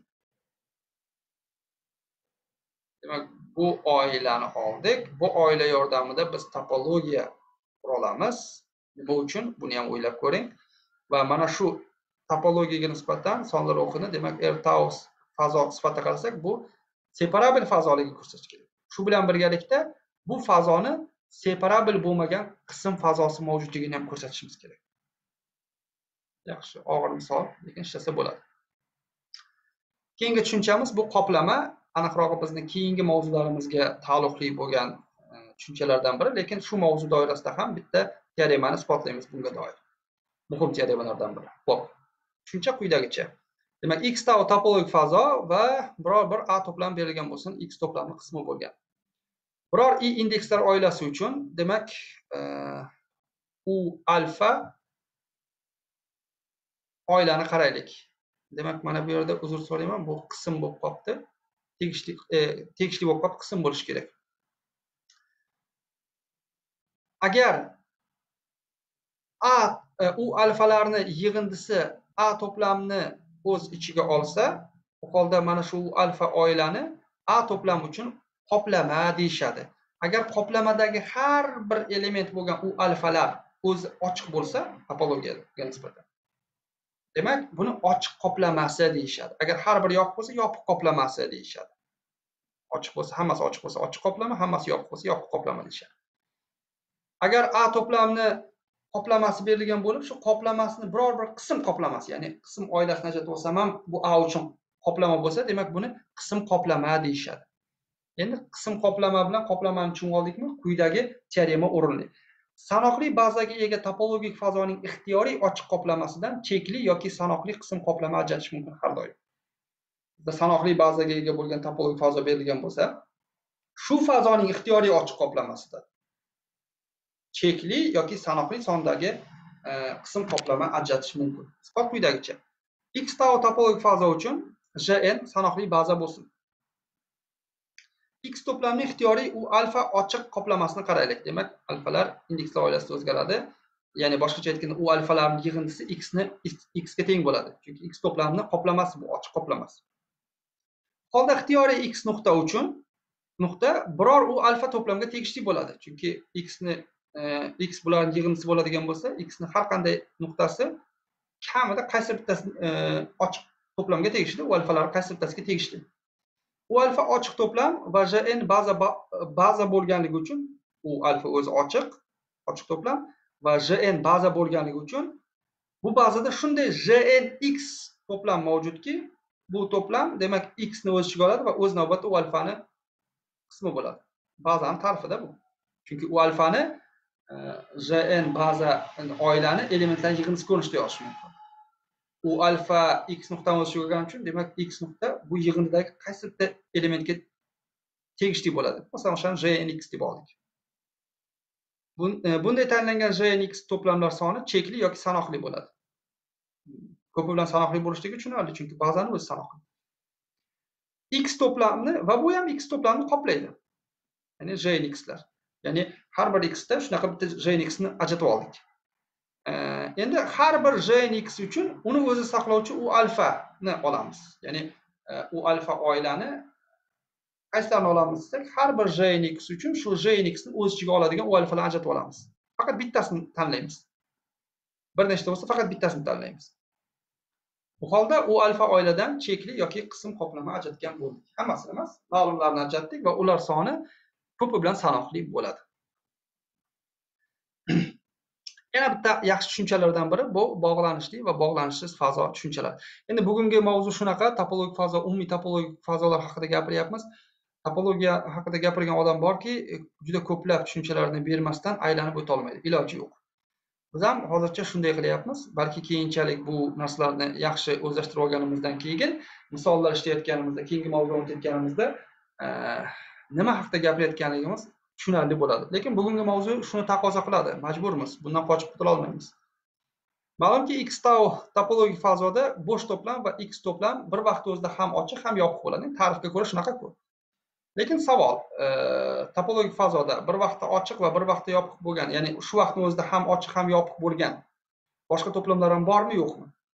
Demak, bu oilani oldik. Bu oila yordamida biz topologiya qura olamiz. Nima uchun? Buni ham o'ylab ko'ring. Va mana shu topologiyaga nisbatan sonlar o'qini, demak, R tau fazo sifatida qarasak, bu separable fazoligini ko'rsatish kerak. Shu bilan birgalikda bu fazoni separable bo'lmagan qism fazosi mavjudligini ham ko'rsatishimiz kerak. Yaxshi, og'ir misol, lekin ishlasa bo'ladi. Keyingi tushunchamiz bu qoplama. Aniqrog'i bizning keyingi mavzularimizga taalluqli bo'lgan tushunchalardan biri, lekin shu mavzu doirasida ham bitta teoremani isbotlaymiz bunga doir. Muhim teoremalardan biri. Xo'p. Tushuncha quyidagicha. Demak, x tau topologik fazo va biror bir a to'plami berilgan bo'lsin, x to'plami qismi bo'lgan. Biror i indekslar oilasi uchun, demak, u alfa oilani qaraylik. Demak, mana bu yerda uzr so'rayman, bu qism bo'lib qolibdi. Tegishli bo'lib qolib qism bo'lishi kerak. Agar u alfalarni yig'indisi a to'plamini o'z ichiga olsa, u holda mana shu alfa oilani a to'plami uchun qoplama deyishadi. Agar qoplamadagi har bir element bo'lgan u alfalar o'zi ochiq bo'lsa, topologiyaga nisbatan, demak, buni ochiq qoplamasi deyishadi. Agar har biri yopiq bo'lsa, yopiq qoplamasi deyishadi. Ochiq bo'lsa, hammasi ochiq bo'lsa, ochiq qoplama, hammasi yopiq bo'lsa, yopiq qoplama deyishadi. Agar a to'plamini qoplamasi berilgan bo'lib, shu qoplamasini biror bir qism qoplamasi, ya'ni qism oilasini ajratib olsam ham bu a uchun qoplama bo'lsa, demak, buni qism qoplama deyishadi. Endi qism qoplama bilan qoplamani tushunib oldikmi? Quyidagi teorema o'rinli. Sanoqli bazaga ega topologik fazoning ixtiyoriy ochiq qoplamasidan chekli yoki sanoqli qism qoplama ajratish mumkin har doim. Bizda sanoqli bazaga ega bo'lgan topologik fazo berilgan bo'lsa, shu fazoning ixtiyoriy ochiq qoplamasidan chekli yoki sanoqli sondagi qism qoplama ajratish mumkin. Isbot quyidagicha. X tau topologik fazo uchun Jn sanoqli baza bo'lsin. X to'plamining ixtiyoriy u alfa ochiq qoplamasini qaraylik. Demak, alfalar indekslar oilasida o'zgaradi. Ya'ni boshqacha aytganda, u alfalarning yig'indisi x ga teng bo'ladi. Chunki x to'plamining qoplamasi bu ochiq qoplamasi. Holda ixtiyoriy x nuqta uchun nuqta biror u alfa to'plamga tegishli bo'ladi. Chunki x bularning yig'indisi bo'ladigan bo'lsa, x ning har qanday nuqtasi kamida qaysi bittasi ochiq to'plamga tegishli, u alfalar qaysi bittasiga tegishli. U alfa ochiq to'plam va Jn baza bo'lganligi uchun, u alfa o'zi ochiq to'plam va Jn baza bo'lganligi uchun bu bazada shunday Jnx to'plam mavjudki, bu to'plam demak x ni o'z ichiga oladi va o'z navbatida u alfani qismi bo'ladi. Bazaning ta'rifida bu. Chunki u alfani Jn baza oilani elementlarning yig'indisi ko'rinishida yozish mumkin. U alfa x nuqtani o'z ichiga olgani uchun, demak, x nuqta bu yig'indidagi qaysi bitta elementga tegishli bo'ladi. Masalan, o'shani Jnx deb oldik. Bunday tanlangan Jnx to'plamlar soni chekli yoki sanoqli bo'ladi. Ko'pi bilan sanoqli bo'lishligi tushunarli, chunki bazani o'zi sanoqli. X to'plamni va bu ham x to'plamni qoplaydi. Ya'ni Jnxlar. Ya'ni har bir x da shunaqa bitta Jnx ni ajratib oldik. Endi har bir Jnx uchun uni o'zi saqlovchi u alfa ni olamiz. Ya'ni u alfa oilani qaysilarini olamiz desak, har bir Jnx uchun shu Jnx ni o'z ichiga oladigan u alfalarni ajratib olamiz. Faqat bittasini tanlaymiz. Bir nechta bo'lsa, faqat bittasini tanlaymiz. Bu holda u alfa oiladan chekli yoki qism qoplama ajratgan bo'ldik. Hammasini emas, ma'lumlarni ajratdik va ular soni ko'pi bilan sanoqli bo'ladi. Yana bitta yaxshi tushunchalardan biri bu bog'lanishli va bog'lanishsiz fazo tushunchalari. Endi bugungi mavzu shunaqa, topologik fazo, umumiy topologik fazolar haqida gapiryapmiz. Topologiya haqida gapirgan odam borki, juda ko'plab tushunchalarni bermasdan aylanib o'ta olmaydi. Iloji yo'q. Biz ham hozircha shunday qilyapmiz. Balki keyinchalik bu narsalarni yaxshi o'zlashtirib olganimizdan keyin, misollar ishlayotganimizda, keyingi mavzuni o'tayotganimizda nima haqida gapirayotganligimiz tushunarli bo'ladi. Lekin bugungi mavzu shuni taqozo qiladi. Majburmiz. Bundan qochib qutula olmaymiz. Ma'lumki, x tau topologik fazoda bo'sh to'plam va x to'plam bir vaqt o'zida ham ochiq, ham yopiq bo'ladi. Ta'rifga ko'ra shunaqa-ku. Lekin savol, topologik fazoda bir vaqtda ochiq va bir vaqtda yopiq bo'lgan, ya'ni shu vaqtning o'zida ham ochiq, ham yopiq bo'lgan boshqa to'plamlar ham bormi, yo'qmi?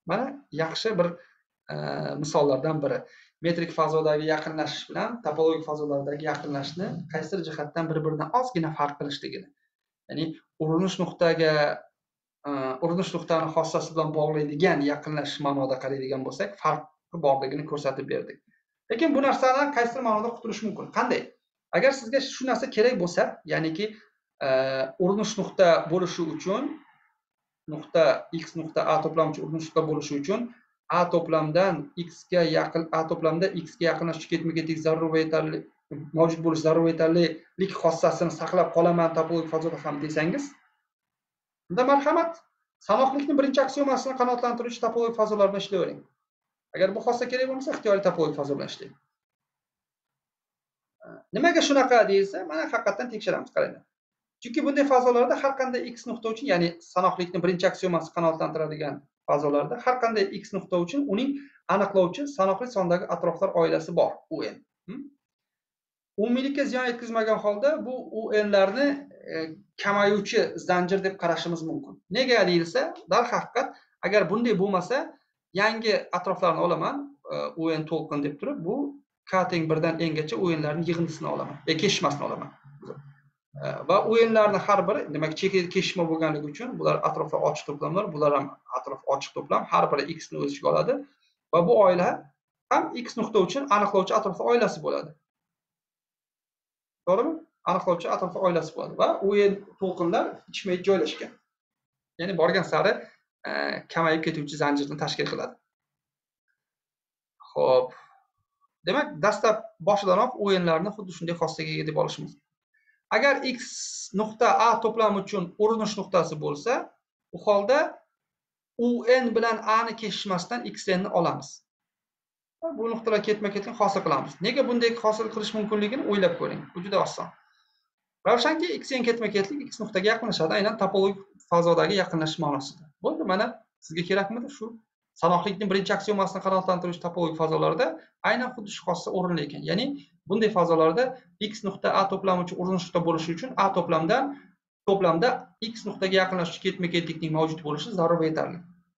Mana yaxshi bir misollardan biri. Metrik fazodagi yaqinlashish bilan topologik fazolardagi yaqinlashishni qaysidir jihatdan bir-biridan ozgina farq qilishligini. Ya'ni urinish nuqtani xossasi bilan bog'laydigan yaqinlashish ma'noda qaraydigan bo'lsak, farqi borligini ko'rsatib berdik. Lekin bu narsadan qaysidir ma'noda qutulish mumkin. Qanday? Agar sizga shu narsa kerak bo'lsa, ya'niki urinish nuqta bo'lishi uchun nuqta x nuqta a to'plamchi urinish nuqta bo'lishi uchun a to'plamdan x ga yaqin a to'plamda x ga yaqinlashish ketma-ketlik zarur va yetarli mavjud bo'lish zarur va yetarlilik xossasini saqlab qolaman topologik fazoda ham desangiz, unda marhamat sanoqlikning birinchi aksiomasini qanoatlantiruvchi topologik fazolar bilan ishlayvering. Agar bu xossa kerak bo'lmasa, ixtiyoriy topologik fazo bilan ishlang. Nimaga shunaqa deyilsa, mana haqiqatan tekshiramiz, qaranglar. Chunki bunday fazolarda har qanday x nuqta uchun, ya'ni sanoqlikning birinchi aksiomasi qanoatlantiradigan fazolarda har qanday x nuqta uchun uning aniqlovchi sanoqli sondagi atroflar oilasi bor, un. Umumiylikka ziyon yetkazmagan holda bu unlarni kamayuvchi zanjir deb qarashimiz mumkin. Nega deyilsa, darhaqiqat agar bunday bo'lmasa, yangi atroflarni olaman, un to'lqin deb turib, bu k teng 1 dan n-gacha unlarning yig'indisini olaman, kesishmasini olaman. Va o'yinlarni har biri, demak, chekida kesishma bo'lganligi uchun bular atroflar ochiq to'plamlar, bular ham atrof ochiq to'plam, har biri x ni o'z ichiga oladi va bu oila ham x nuqta uchun aniqlovchi atroflar oilasi bo'ladi. To'g'rimi? Aniqlovchi atroflar oilasi bo'ladi va o'yin to'lqinlar ichma joylashgan. Ya'ni borgan sari kamayib ketuvchi zanjirni tashkil qiladi. Xo'p. Demak, dastlab boshidanoq o'yinlarni xuddi shunday xossaga ega deb olishimiz mumkin. Agar x nuqta a to'plami uchun urinish nuqtasi bo'lsa, u holda un bilan a ni kesishmasdan xn ni olamiz. Bu nuqtalar ketma-ketlik hosil qilamiz. Nega bunday hosil qilish mumkinligini o'ylab ko'ring. Bu juda oson. Ravshanki xn ketma-ketlik x nuqtaga yaqinlashadi, aynan topologik fazodagi yaqinlashish ma'nosida. Bo'ldi, mana sizga kerakmidi shu? Sanoqlikning birinchi aksiomasini qanoatlantiruvchi topologik fazolarda aynan xuddi shu xossa o'rinli ekan. Ya'ni bunday fazolarda x nuqta a to'plami uchun urinish nuqta bo'lishi uchun a to'plamda x nuqtaga yaqinlashuvchi ketma-ketlikning mavjud bo'lishi zarur va yetarli.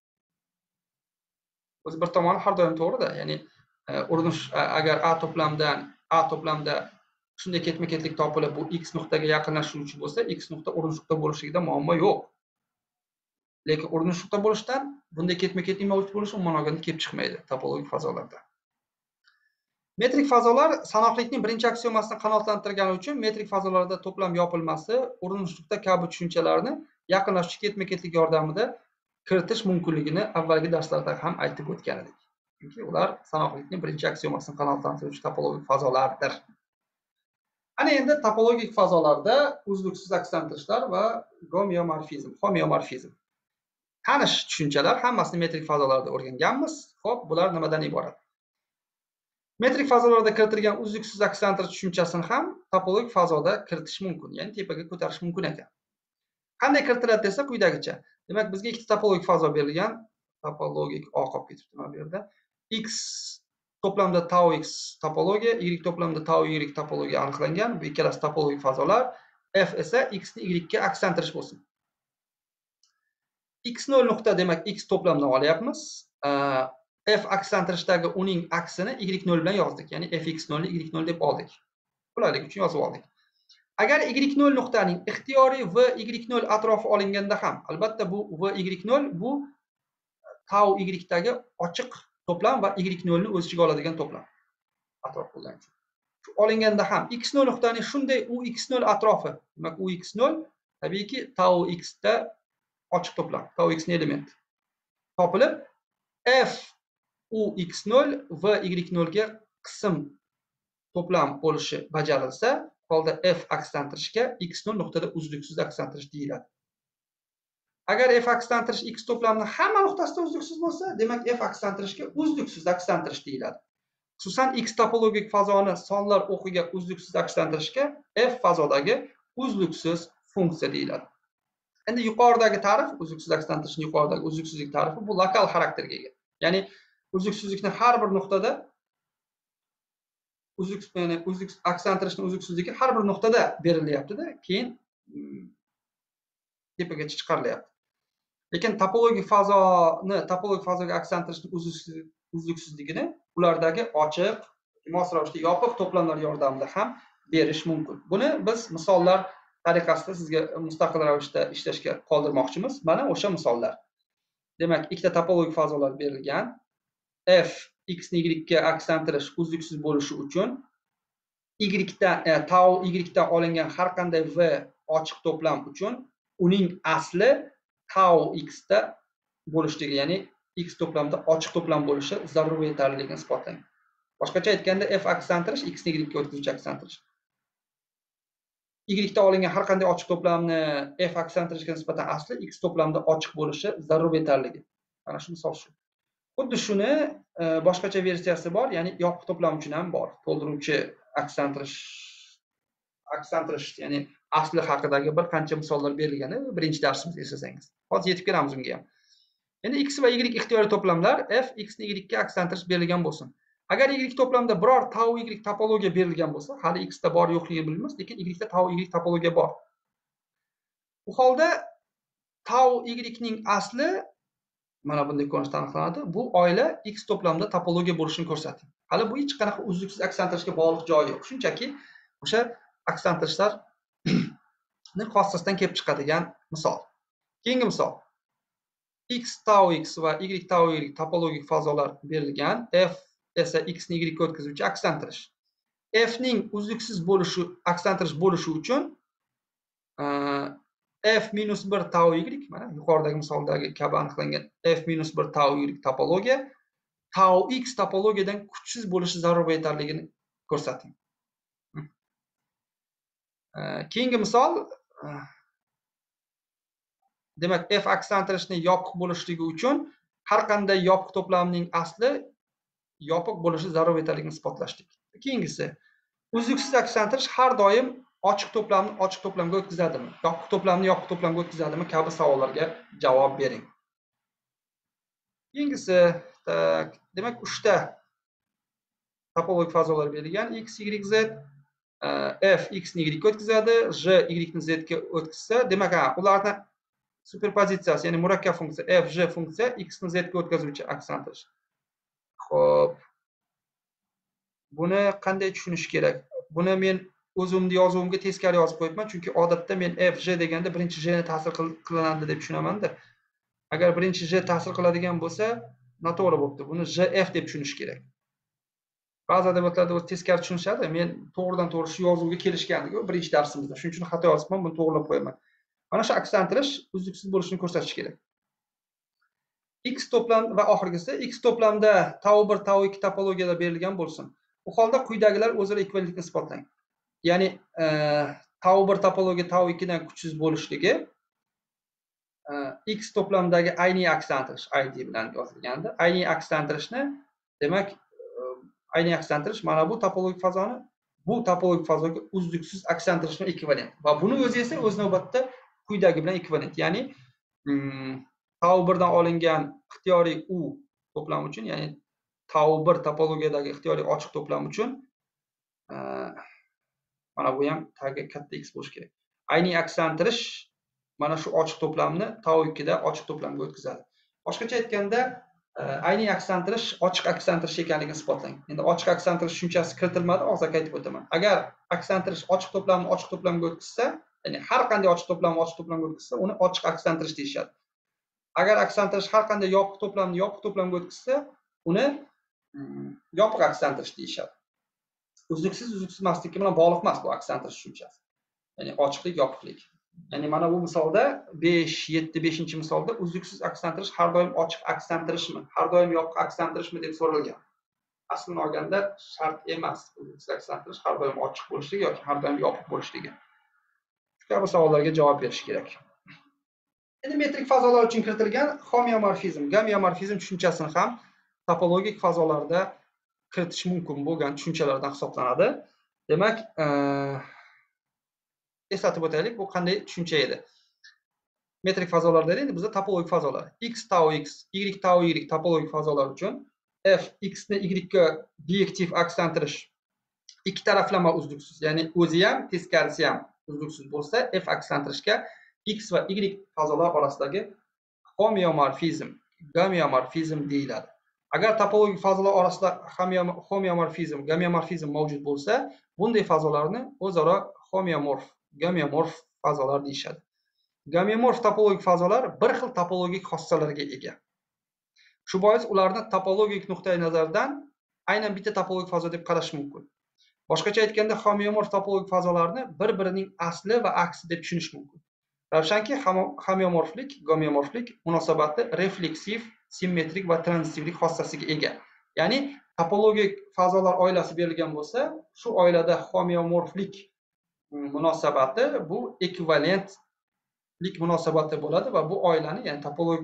O'zi bir tomoni har doim to'g'ri-da, ya'ni urinish agar a to'plamda shunday ketma-ketlik topilib, bu x nuqtaga yaqinlashuvchi bo'lsa, x nuqta urinish nuqta bo'lishligida muammo yo'q. Lekin urinish nuqta bo'lishdan bunday ketma-ketlik mavjud bo'lishi umuman olganda kelib chiqmaydi topologik fazolarda. Metrik fazolar sanoqlikning birinchi aksiomasini qanoatlantirgani uchun metrik fazolarda to'plam yopilmasi, urinish nuqta kabi tushunchalarni yaqinlashuvchi ketma-ketlik yordamida kiritish mumkinligini avvalgi darslarda ham aytib o'tgan edik. Chunki ular sanoqlikning birinchi aksiomasini qanoatlantiruvchi topologik fazolardir. Ana endi topologik fazolarda uzluksiz akslantirishlar va homeomorfizm. Tanish tushunchalar, hammasini metrik fazolarda o'rganganmiz. Xo'p, bular nimadan iborat? Metrik fazolarda kiritilgan uzluksiz akslantirish tushunchasini ham topologik fazoda kiritish mumkin, ya'ni tepaga ko'tarish mumkin ekan. Qanday kiritiladi desa, quyidagicha. Demak, bizga ikkita topologik fazo berilgan, topologik o qolib ketibdi mana bu yerda. X to'plamda tau x topologiya, y to'plamda tau y topologiya aniqlangan. Bu ikkalasi topologik fazolar. F esa x ni y ga akslantirish bo'lsin. x0 nuqta demak x to'plamdan olyapmiz. F akslantirishdagi uning aksini y0 bilan yozdik. Ya'ni fx0 ni y0 deb oldik. Qulaylik uchun yozib oldik. Agar y0 nuqtaning ixtiyoriy v y0 atrofi olinganda ham, albatta bu v y0 bu tau y dagi ochiq to'plam va y0 ni o'z ichiga oladigan to'plam. Atrof bo'lgan uchun. Shu olinganda ham x0 nuqtaning shunday u x0 atrofi, demak u x0 tabiiyki tau x da ochiq to'plam, tau x ni element topilib, f u x0 v y0 ga qism to'plam bo'lishi bajarilsa, holda f akslantirishga x0 nuqtada uzluksiz akslantirish deyiladi. Agar f akslantirish x to'plamning hamma nuqtasida uzluksiz bo'lsa, demak f akslantirishga uzluksiz akslantirish deyiladi. Xususan x topologik fazoni sonlar o'qiga uzluksiz akslantirishga f fazodagi uzluksiz funksiya deyiladi. Endi yuqoridagi ta'rif, uzluksiz akslantirishning yuqoridagi uzluksizlik ta'rifi bu lokal xarakterga ega. Ya'ni uzluksizlikni har bir nuqtada akslantirishning uzluksizligi har bir nuqtada berilyapti-da, keyin tepaga chiqarilyapti. Lekin topologik fazoga aksantirishni uzluksizligini ulardagi ochiq, mos ravishda yopiq to'plamlar yordamida ham berish mumkin. Buni biz misollar tariqasida sizga mustaqil ravishda ishlashga qoldirmoqchimiz. Mana o'sha misollar. Demak, ikkita topologik fazolar berilgan. F x ni y ga aksantirish uzluksiz bo'lishi uchun tau y dan olingan har qanday v ochiq to'plam uchun uning asli tau x da bo'lishligi, ya'ni x to'plamda ochiq to'plam bo'lishi zarur va yetarliligini isbotlang. Boshqacha aytganda, f aksantirish x ni y ga o'tkazuvchi aksantirish. Y dan olingan har qanday ochiq to'plamni f aksantirishga nisbatan asli x to'plamda ochiq bo'lishi zarur va yetarligi. Mana shu misol shu. Xuddi shuni boshqacha versiyasi bor, ya'ni yopiq to'plam uchun ham bor. To'ldiruvchi aksantirish, ya'ni asli haqidagi bir qancha misollar berilgan birinchi darsimizda eslasangiz. Hozir yetib kelamiz unga ham. Endi x va y ixtiyoriy to'plamlar f x ni y ga aksantirish berilgan bo'lsin. Agar y to'plamda biror tau y topologiya berilgan bo'lsa, hali x da bor yo'qligi bilinmas, lekin y da tau y topologiya bor. Bu holda tau y ning asli mana bunday ko'rinishda aniqlanadi. Bu oila x to'plamda topologiya bo'lishini ko'rsatadi. Hali bu hech qanaqa uzluksiz aksantirishga bog'liq joyi yo'q. Shunchaki o'sha aksantirishlarning xossasidan kelib chiqadigan misol. Keyingi misol. X tau x va y tau y topologik fazolar berilgan. F esa x ni y ga o'tkazuvchi aksantirish. F ning uzluksiz aksantirish bo'lishi uchun f minus 1 tau y, mana yuqoridagi misoldagi kabi aniqlangan f minus 1 tau y topologiya tau x topologiyadan kuchsiz bo'lishi zarur va yetarligini ko'rsating. Keyingi misol, demak f aksantirishni yopiq bo'lishligi uchun har qanday yopiq to'plamning asli yopiq bo'lishi zarur va yetarligini isbotlashdik. Keyingisi, uzluksiz aksantirish har doim ochiq to'plamni ochiq to'plamga o'tkazadimi? Yopiq to'plamni yopiq to'plamga o'tkazadimi? Kabi savollarga javob bering. Keyingisi, demak 3 ta topologik fazolar berilgan. X, Y, Z. F x ni y ga o'tkazadi, j y ni z ga o'tkazsa, demak, ularni superpozitsiyasi, ya'ni murakkab funksiya f j funksiya x ni z ga o'tkazuvchi aksantirish. Xo'p. Buni qanday tushunish kerak? Buni men o'zimni yozuvimga teskari yozib qo'yibman, chunki odatda men f j deganda birinchi j ni ta'sir qilinadi deb tushunaman-da. Agar birinchi j ta'sir qiladigan bo'lsa, noto'g'ri bo'libdi. Buni j f deb tushunish kerak. Ba'zi adabiyotlarda o'zi teskari tushunishadi. Men to'g'ridan to'g'ri shu yozuvga kelishgandik birinchi darsimizda. Shuning uchun xato yozibman, buni to'g'rilab qo'yaman. Mana shu aksantirish uzluksiz bo'lishini ko'rsatish kerak. X to'plam va oxirgisi X to'plamda tau 1 tau 2 topologiyalar berilgan bo'lsin. Bu holda quyidagilar o'zaro ekvivalentlikni isbotlang. Ya'ni tau 1 topologiya tau 2 dan kuchsiz bo'lishligi X to'plamdagi ayniy aksantirish ID bilan yozilganda, ayniy aksantirishni, demak, ayniy aksantirish mana bu topologik fazoga uzluksiz aksantirishga ekvivalent. Va buni o'zi esa o'z navbatida quyidagi bilan ekvivalent. Ya'ni tau 1 dan olingan ixtiyoriy u to'plam uchun, ya'ni tau 1 topologiyadagi ixtiyoriy ochiq to'plam uchun mana bu ham tagi katta x bo'lishi kerak. Ayniy aksantirish mana shu ochiq to'plamni tau 2 da ochiq to'plamga o'tkazadi. Boshqacha aytganda, ayniy aksantirish ochiq aksantirish ekanligini isbotlang. Endi ochiq aksantirish tushunchasi kiritilmadi, hozir aytib o'taman. Agar aksantirish ochiq to'plamni ochiq to'plamga o'tkazsa, ya'ni har qanday ochiq to'plamni ochiq to'plamga o'tkazsa, uni ochiq aksantirish deyishadi. Agar aksantirish har qanday yopiq to'plamni yopiq to'plamga o'tkazsa, uni yopiq aksantirish deyishadi. Uzluksiz emaslik bilan bog'liq emas bu aksantirish tushunchasi. Ya'ni ochiqlik, yopiqlik. Ya'ni mana bu misolda 5-7 misolda uzluksiz aksantirish har doim ochiq aksantirishmi, har doim yopiq aksantirishmi deb so'ralgan. Aslini olganda shart emas. Uzluksiz aksantirish har doim ochiq bo'lishligi yoki har doim yopiq bo'lishligi. Shu kabi savollarga javob berish kerak. Endi metrik fazolar uchun kiritilgan homeomorfizm, gameomorfizm tushunchasini ham topologik fazolarda kiritish mumkin bo'lgan tushunchalardan hisoblanadi. Demak, eslatib o'taylik, bu qanday tushuncha edi. Metrik fazolarda endi bizda topologik fazolar x tau x, y tau y topologik fazolar uchun f x ni y ga biyektiv aksantirish ikki taraflama uzluksiz, ya'ni o'zi ham teskarisi ham uzluksiz bo'lsa, f aksantirishga x va y fazolar orasidagi homeomorfizm, gameomorfizm deyiladi. Agar topologik fazolar orasida homeomorfizm, gameomorfizm mavjud bo'lsa, bunday fazolarni o'zaro homeomorf, gameomorf fazolar deyishadi. Gameomorf topologik fazolar bir xil topologik xossalarga ega. Shu bois ularni topologik nuqtai nazardan aynan bitta topologik fazo deb qarash mumkin. Boshqacha aytganda, homeomorf topologik fazolarni bir-birining asli va aksi deb tushunish mumkin. Ravshanki, homeomorflik, gameomorflik munosabati refleksiv, simmetrik va transitivlik xossasiga ega. Ya'ni topologik fazolar oilasi berilgan bo'lsa, shu oilada homeomorflik munosabati bu ekvivalentlik munosabati bo'ladi va bu oilani, ya'ni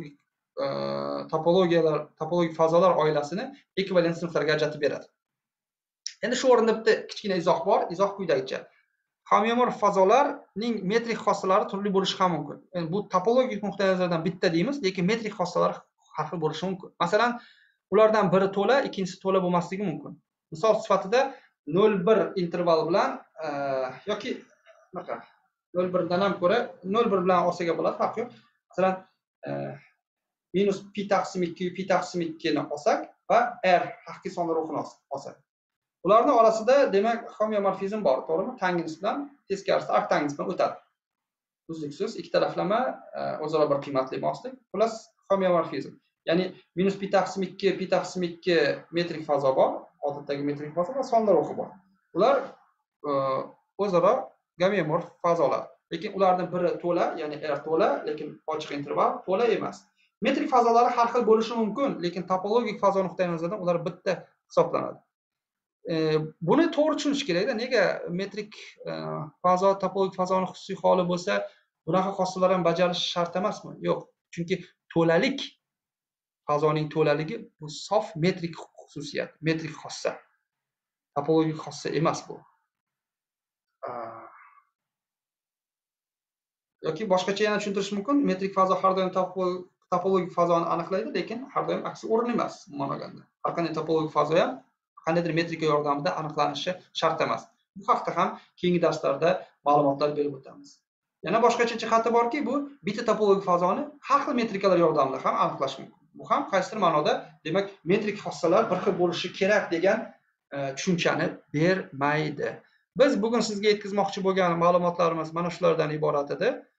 topologik fazolar oilasini ekvivalent sinflarga ajratib beradi. Endi shu o'rinda bitta kichkina izoh bor. Izoh quyidagicha. Homeomorf fazolarning metrik xossalari turli bo'lishi ham mumkin. Bu topologik nuqtai nazardan bitta deymiz, lekin metrik xossalari har xil bo'lishi mumkin. Masalan, ulardan biri to'la, ikkinchisi to'la bo'lmasligi mumkin. Misol sifatida 0,1 interval bilan yoki bunaqa 0,1 dan ham ko'ra 0,1 bilan olsaga bo'ladi, farqi yo'q. Masalan, minus pi taqsim 2, pi taqsim 2 ni olsak va r haqiqiy sonlar ruhini olsak. Ularning orasida demak homeomorfizm bor, to'g'rimi? Tangens bilan teskarisida arctangens bilan o'tadi. Uzluksiz ikki taraflama o'zaro bir qiymatli moslik plus homeomorfizm. Ya'ni minus pi taqsim 2, pi taqsim 2 metrik fazo bor, odatdagi metrik fazo va sonlar ruhi bor. Ular o'zaro gameomorf fazolar. Lekin ularning biri to'la, ya'ni r to'la, lekin ochiq interval to'la emas. Metrik fazolari har xil bo'lishi mumkin, lekin topologik fazo nuqtai nazaridan ular bitta hisoblanadi. Buni to'g'ri tushunish kerak-da. Nega metrik fazo topologik fazoning xususiy holi bo'lsa, bunaqa xossalar ham bajarilishi shart emasmi? Yo'q. Chunki to'lalik, fazoning to'laligi bu sof metrik xususiyat, metrik xossa. Topologik xossa emas bu. Yoki boshqacha yana tushuntirish mumkin. Metrik fazo har doim topologik fazoni aniqlaydi, lekin har doim aksi o'rin emas. Umuman olganda, har qanday topologik fazo ham qandaydir metrika yordamida aniqlanishi shart emas. Bu haqda ham keyingi darslarda ma'lumotlar berib o'tamiz. Yana boshqacha jihati borki, bu bitta topologik fazoni har xil metrikalar yordamida ham aniqlash mumkin. Bu ham qaysidir ma'noda, demak, metrik xossalar bir xil bo'lishi kerak degan tushunchani bermaydi. Biz bugun sizga yetkazmoqchi bo'lgan ma'lumotlarimiz mana shulardan iborat edi.